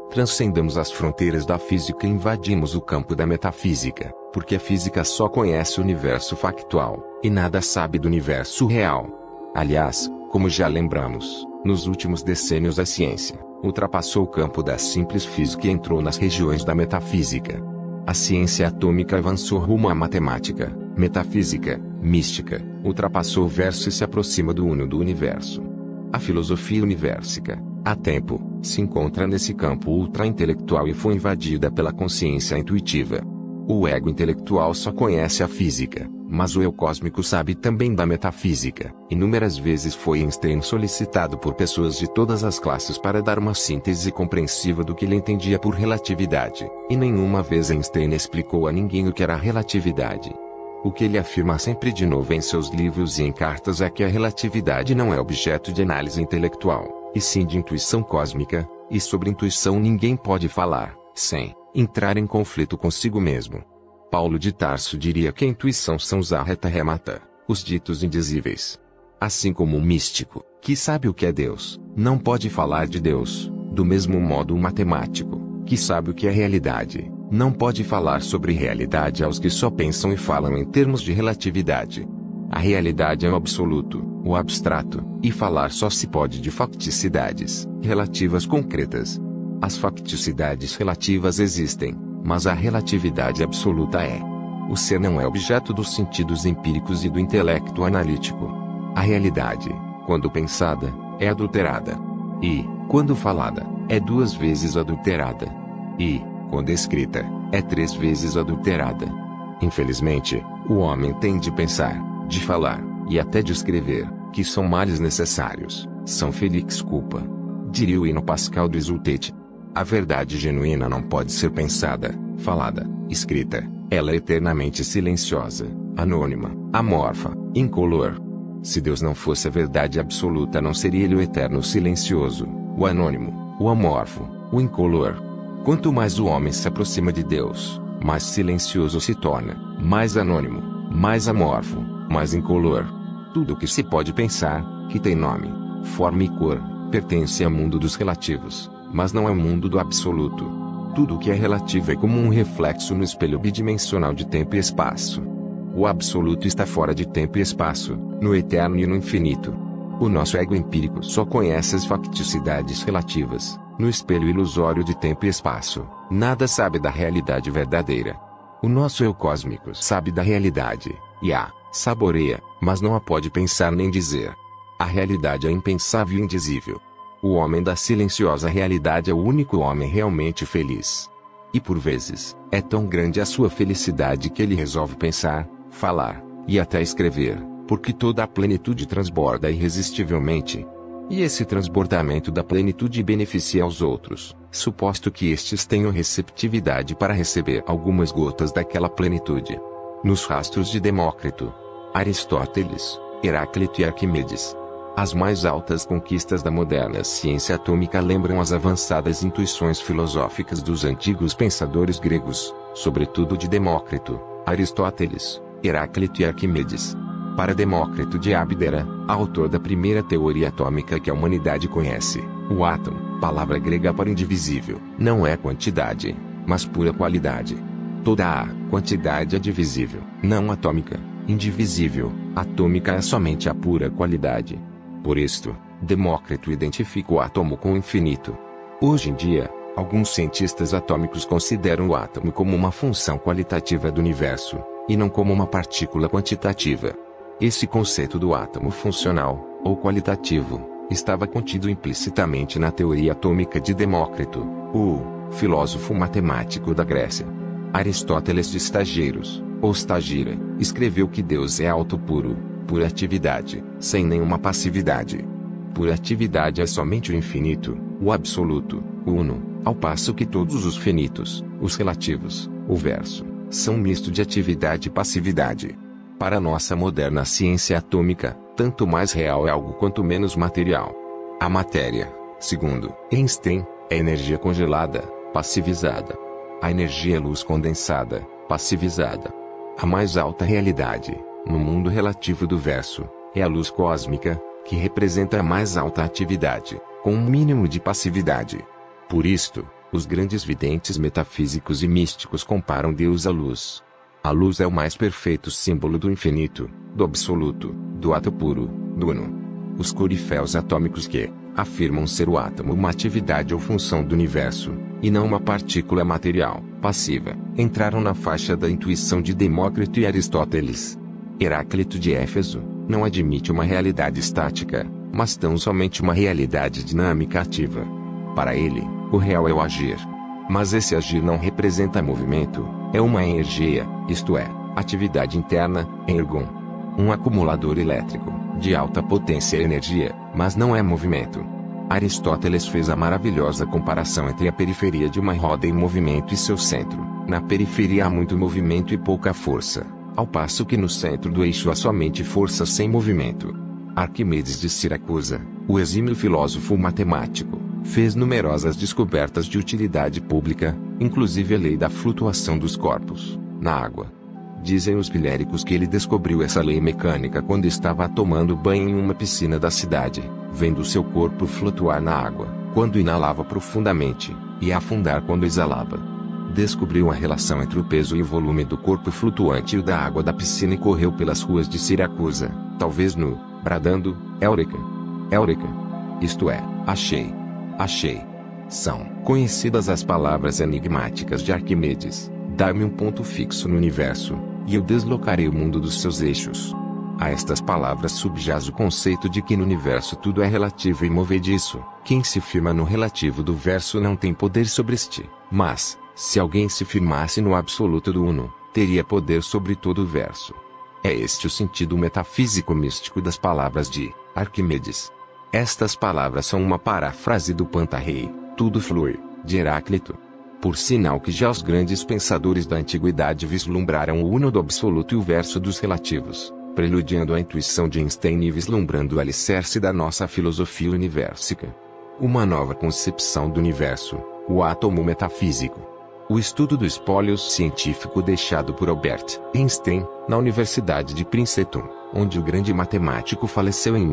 Transcendemos as fronteiras da física e invadimos o campo da metafísica, porque a física só conhece o universo factual, e nada sabe do universo real. Aliás, como já lembramos, nos últimos decênios a ciência ultrapassou o campo da simples física e entrou nas regiões da metafísica. A ciência atômica avançou rumo à matemática, metafísica, mística, ultrapassou o verso e se aproxima do uno do universo. A filosofia universica, há tempo, se encontra nesse campo ultra-intelectual e foi invadida pela consciência intuitiva. O ego intelectual só conhece a física, mas o eu cósmico sabe também da metafísica. Inúmeras vezes foi Einstein solicitado por pessoas de todas as classes para dar uma síntese compreensiva do que ele entendia por relatividade, e nenhuma vez Einstein explicou a ninguém o que era relatividade. O que ele afirma sempre de novo em seus livros e em cartas é que a relatividade não é objeto de análise intelectual, e sim de intuição cósmica, e sobre intuição ninguém pode falar, sem entrar em conflito consigo mesmo. Paulo de Tarso diria que a intuição são os arreta remata, os ditos indizíveis. Assim como o místico, que sabe o que é Deus, não pode falar de Deus, do mesmo modo o matemático, que sabe o que é realidade, não pode falar sobre realidade aos que só pensam e falam em termos de relatividade. A realidade é o absoluto, o abstrato, e falar só se pode de facticidades, relativas concretas. As facticidades relativas existem, mas a relatividade absoluta é. O ser não é objeto dos sentidos empíricos e do intelecto analítico. A realidade, quando pensada, é adulterada. E, quando falada, é 2 vezes adulterada. E, quando escrita, é 3 vezes adulterada. Infelizmente, o homem tem de pensar, de falar, e até de escrever, que são males necessários, são felix culpa. Diria o hino pascal do Exultete. A verdade genuína não pode ser pensada, falada, escrita, ela é eternamente silenciosa, anônima, amorfa, incolor. Se Deus não fosse a verdade absoluta, não seria ele o eterno silencioso, o anônimo, o amorfo, o incolor. Quanto mais o homem se aproxima de Deus, mais silencioso se torna, mais anônimo, mais amorfo, mais incolor. Tudo o que se pode pensar, que tem nome, forma e cor, pertence ao mundo dos relativos, mas não é o mundo do absoluto. Tudo o que é relativo é como um reflexo no espelho bidimensional de tempo e espaço. O absoluto está fora de tempo e espaço, no eterno e no infinito. O nosso ego empírico só conhece as facticidades relativas, no espelho ilusório de tempo e espaço, nada sabe da realidade verdadeira. O nosso eu cósmico sabe da realidade, e a saboreia, mas não a pode pensar nem dizer. A realidade é impensável e indizível. O homem da silenciosa realidade é o único homem realmente feliz. E por vezes, é tão grande a sua felicidade que ele resolve pensar, falar, e até escrever, porque toda a plenitude transborda irresistivelmente. E esse transbordamento da plenitude beneficia aos outros, suposto que estes tenham receptividade para receber algumas gotas daquela plenitude. Nos rastros de Demócrito, Aristóteles, Heráclito e Arquimedes, as mais altas conquistas da moderna ciência atômica lembram as avançadas intuições filosóficas dos antigos pensadores gregos, sobretudo de Demócrito, Aristóteles, Heráclito e Arquimedes. Para Demócrito de Abdera, autor da primeira teoria atômica que a humanidade conhece, o átomo, palavra grega para indivisível, não é quantidade, mas pura qualidade. Toda a quantidade é divisível, não atômica, indivisível, atômica é somente a pura qualidade. Por isto, Demócrito identifica o átomo com o infinito. Hoje em dia, alguns cientistas atômicos consideram o átomo como uma função qualitativa do universo, e não como uma partícula quantitativa. Esse conceito do átomo funcional, ou qualitativo, estava contido implicitamente na teoria atômica de Demócrito, o filósofo matemático da Grécia. Aristóteles de Stageiros, ou Stagira, escreveu que Deus é alto puro, pura atividade, sem nenhuma passividade. Pura atividade é somente o infinito, o absoluto, o uno, ao passo que todos os finitos, os relativos, o verso, são um misto de atividade e passividade. Para nossa moderna ciência atômica, tanto mais real é algo quanto menos material. A matéria, segundo Einstein, é energia congelada, passivizada. A energia é luz condensada, passivizada. A mais alta realidade, no mundo relativo do verso, é a luz cósmica, que representa a mais alta atividade, com um mínimo de passividade. Por isto, Os grandes videntes metafísicos e místicos comparam Deus à luz. A luz é o mais perfeito símbolo do infinito, do absoluto, do ato puro, do uno. Os coriféus atômicos que afirmam ser o átomo uma atividade ou função do universo, e não uma partícula material, passiva, entraram na faixa da intuição de Demócrito e Aristóteles. Heráclito de Éfeso não admite uma realidade estática, mas tão somente uma realidade dinâmica ativa. Para ele, o real é o agir. Mas esse agir não representa movimento, é uma energia, isto é, atividade interna, ergon. Um acumulador elétrico, de alta potência e energia, mas não é movimento. Aristóteles fez a maravilhosa comparação entre a periferia de uma roda em movimento e seu centro. Na periferia há muito movimento e pouca força, ao passo que no centro do eixo há somente força sem movimento. Arquimedes de Siracusa, o exímio filósofo matemático, fez numerosas descobertas de utilidade pública, inclusive a lei da flutuação dos corpos, na água. Dizem os piléricos que ele descobriu essa lei mecânica quando estava tomando banho em uma piscina da cidade, vendo seu corpo flutuar na água, quando inalava profundamente, e afundar quando exalava. Descobriu a relação entre o peso e o volume do corpo flutuante e o da água da piscina e correu pelas ruas de Siracusa, talvez nu, bradando, Éureka! Éureka! Isto é, achei! Achei! São conhecidas as palavras enigmáticas de Arquimedes: dá-me um ponto fixo no universo, e eu deslocarei o mundo dos seus eixos. A estas palavras subjaz o conceito de que no universo tudo é relativo e movediço. Quem se firma no relativo do verso não tem poder sobre este, mas, se alguém se firmasse no absoluto do uno, teria poder sobre todo o verso. É este o sentido metafísico místico das palavras de Arquimedes. Estas palavras são uma parafrase do Pantarrei, tudo flui, de Heráclito. Por sinal que já os grandes pensadores da antiguidade vislumbraram o uno do absoluto e o verso dos relativos, preludiando a intuição de Einstein e vislumbrando o alicerce da nossa filosofia universica. Uma nova concepção do universo, o átomo metafísico. O estudo do espólio científico deixado por Albert Einstein, na Universidade de Princeton, onde o grande matemático faleceu em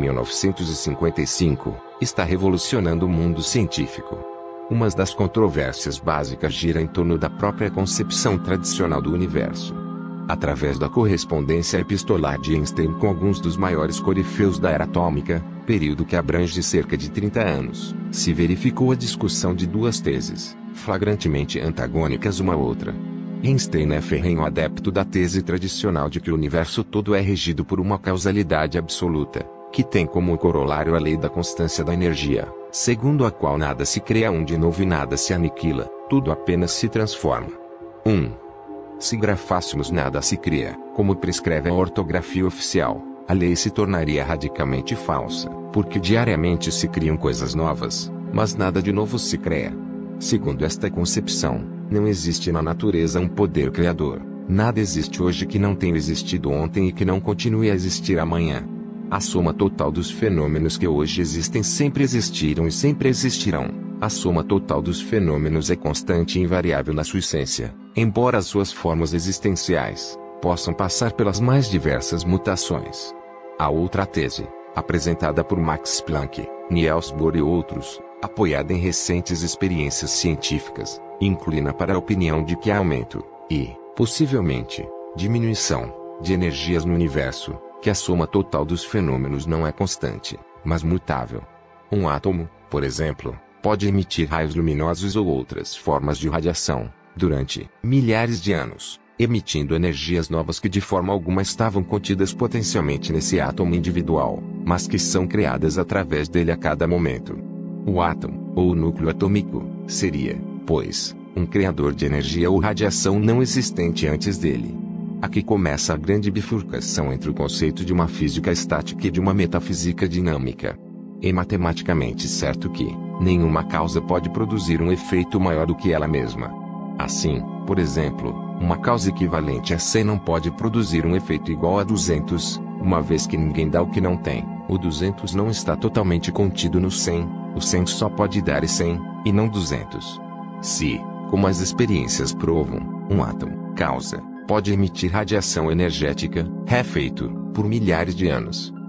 1955, está revolucionando o mundo científico. Uma das controvérsias básicas gira em torno da própria concepção tradicional do universo. Através da correspondência epistolar de Einstein com alguns dos maiores corifeus da era atômica, período que abrange cerca de 30 anos, se verificou a discussão de duas teses, flagrantemente antagônicas uma à outra. Einstein é ferrenho adepto da tese tradicional de que o universo todo é regido por uma causalidade absoluta, que tem como corolário a lei da constância da energia, segundo a qual nada se cria de novo e nada se aniquila, tudo apenas se transforma. 1. Se grafássemos nada se cria, como prescreve a ortografia oficial, a lei se tornaria radicalmente falsa, porque diariamente se criam coisas novas, mas nada de novo se cria. Segundo esta concepção, não existe na natureza um poder criador, nada existe hoje que não tenha existido ontem e que não continue a existir amanhã. A soma total dos fenômenos que hoje existem sempre existiram e sempre existirão. A soma total dos fenômenos é constante e invariável na sua essência, embora as suas formas existenciais possam passar pelas mais diversas mutações. A outra tese, apresentada por Max Planck, Niels Bohr e outros, apoiada em recentes experiências científicas, inclina para a opinião de que há aumento, e, possivelmente, diminuição, de energias no universo, que a soma total dos fenômenos não é constante, mas mutável. Um átomo, por exemplo, pode emitir raios luminosos ou outras formas de radiação, durante milhares de anos, emitindo energias novas que de forma alguma estavam contidas potencialmente nesse átomo individual, mas que são criadas através dele a cada momento. O átomo, ou o núcleo atômico, seria, pois, um criador de energia ou radiação não existente antes dele. Aqui começa a grande bifurcação entre o conceito de uma física estática e de uma metafísica dinâmica. É matematicamente certo que nenhuma causa pode produzir um efeito maior do que ela mesma. Assim, por exemplo, uma causa equivalente a 100 não pode produzir um efeito igual a 200, uma vez que ninguém dá o que não tem. O 200 não está totalmente contido no 100, o 100 só pode dar 100, e não 200. Se, como as experiências provam, um átomo, causa, pode emitir radiação energética, refeito, por milhares de anos,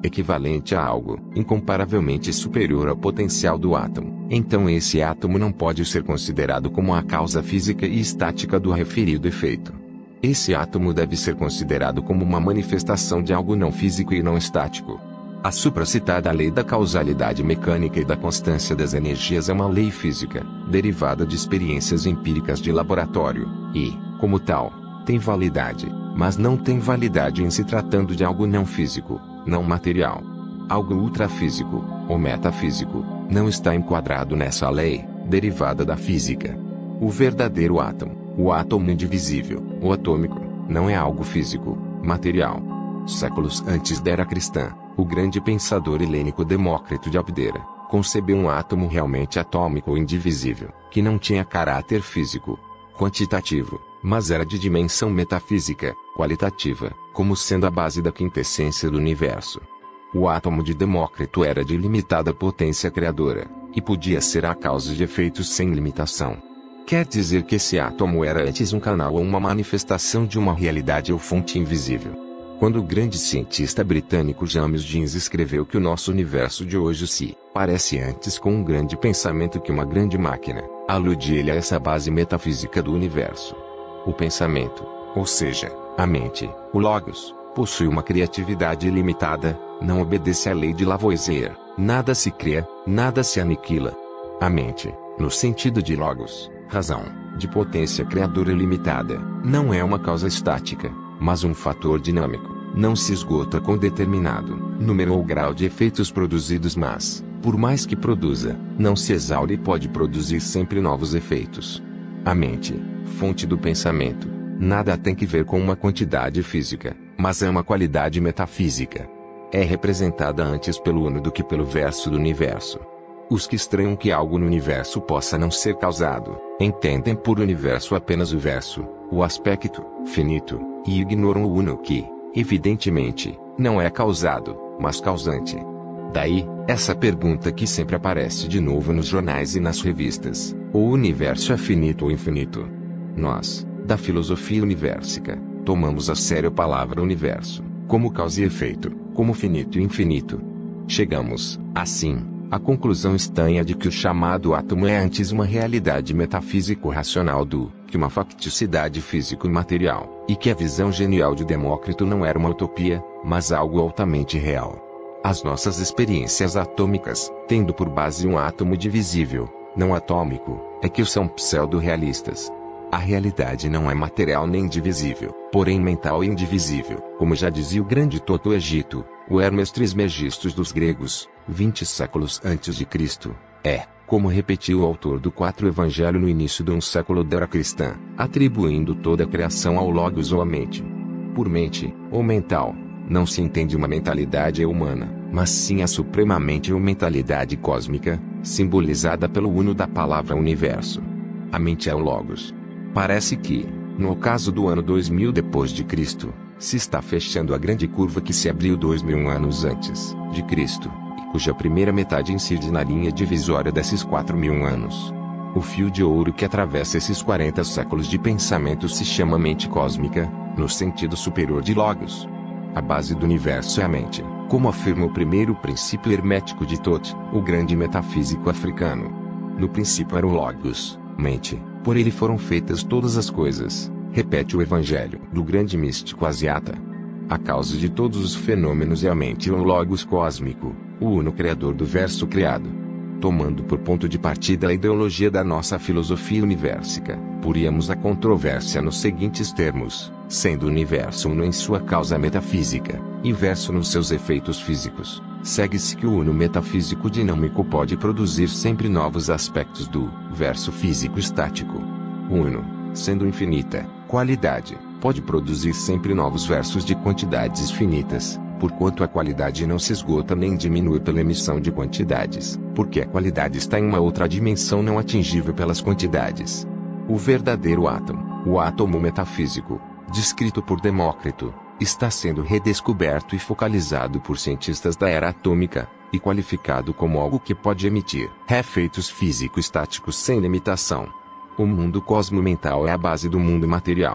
equivalente a algo incomparavelmente superior ao potencial do átomo, então esse átomo não pode ser considerado como a causa física e estática do referido efeito. Esse átomo deve ser considerado como uma manifestação de algo não físico e não estático. A supracitada lei da causalidade mecânica e da constância das energias é uma lei física, derivada de experiências empíricas de laboratório, e, como tal, tem validade, mas não tem validade em se tratando de algo não físico, não material. Algo ultrafísico, ou metafísico, não está enquadrado nessa lei, derivada da física. O verdadeiro átomo, o átomo indivisível, o atômico, não é algo físico, material. Séculos antes da era cristã, o grande pensador helênico Demócrito de Abdera concebeu um átomo realmente atômico ou indivisível, que não tinha caráter físico, quantitativo, mas era de dimensão metafísica, qualitativa, como sendo a base da quintessência do universo. O átomo de Demócrito era de limitada potência criadora, e podia ser a causa de efeitos sem limitação. Quer dizer que esse átomo era antes um canal ou uma manifestação de uma realidade ou fonte invisível. Quando o grande cientista britânico James Jeans escreveu que o nosso universo de hoje se parece antes com um grande pensamento que uma grande máquina, aludia ele a essa base metafísica do universo. O pensamento, ou seja, a mente, o logos, possui uma criatividade ilimitada, não obedece à lei de Lavoisier, nada se cria, nada se aniquila. A mente, no sentido de logos, razão, de potência criadora ilimitada, não é uma causa estática, mas um fator dinâmico, não se esgota com determinado número ou grau de efeitos produzidos, mas, por mais que produza, não se exaure e pode produzir sempre novos efeitos. A mente, fonte do pensamento, nada tem que ver com uma quantidade física, mas é uma qualidade metafísica. É representada antes pelo uno do que pelo verso do universo. Os que estranham que algo no universo possa não ser causado, entendem por universo apenas o verso, o aspecto finito, e ignoram o uno que, evidentemente, não é causado, mas causante. Daí, essa pergunta que sempre aparece de novo nos jornais e nas revistas: o universo é finito ou infinito? Nós, da filosofia universica, tomamos a sério a palavra universo, como causa e efeito, como finito e infinito. Chegamos, assim, à conclusão estranha de que o chamado átomo é antes uma realidade metafísico-racional do que uma facticidade físico-material, e que a visão genial de Demócrito não era uma utopia, mas algo altamente real. As nossas experiências atômicas, tendo por base um átomo divisível, não atômico, é que são pseudo-realistas. A realidade não é material nem divisível, porém mental e indivisível, como já dizia o grande Toto Egito, o Hermes Trismegistus dos gregos, 20 séculos antes de Cristo, como repetiu o autor do 4 Evangelho no início de um século da era cristã, atribuindo toda a criação ao Logos ou à mente. Por mente, ou mental, não se entende uma mentalidade humana, mas sim a supremamente ou mentalidade cósmica, simbolizada pelo uno da palavra universo. A mente é o Logos. Parece que, no ocaso do ano 2000 depois de Cristo, se está fechando a grande curva que se abriu 2000 anos antes de Cristo, e cuja primeira metade incide na linha divisória desses 4000 anos. O fio de ouro que atravessa esses 40 séculos de pensamento se chama mente cósmica, no sentido superior de Logos. A base do universo é a mente, como afirma o primeiro princípio hermético de Thoth, o grande metafísico africano. No princípio era o Logos, mente, por ele foram feitas todas as coisas, repete o Evangelho do grande místico asiata. A causa de todos os fenômenos é a mente ou o Logos cósmico, o uno criador do verso criado. Tomando por ponto de partida a ideologia da nossa filosofia universica, poríamos a controvérsia nos seguintes termos: sendo o universo uno em sua causa metafísica, e verso nos seus efeitos físicos, segue-se que o uno metafísico dinâmico pode produzir sempre novos aspectos do verso físico estático. O uno, sendo infinita qualidade, pode produzir sempre novos versos de quantidades finitas, porquanto a qualidade não se esgota nem diminui pela emissão de quantidades, porque a qualidade está em uma outra dimensão não atingível pelas quantidades. O verdadeiro átomo, o átomo metafísico, descrito por Demócrito, está sendo redescoberto e focalizado por cientistas da era atômica, e qualificado como algo que pode emitir efeitos físico-estáticos sem limitação. O mundo cosmo-mental é a base do mundo material.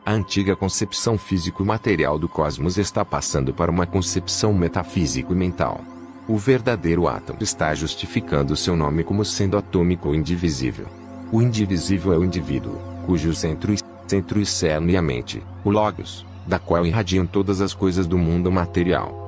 A antiga concepção físico-material do cosmos está passando para uma concepção metafísico e mental. O verdadeiro átomo está justificando seu nome como sendo atômico ou indivisível. O indivisível é o indivíduo, cujo centro e cerne é a mente, o logos, da qual irradiam todas as coisas do mundo material.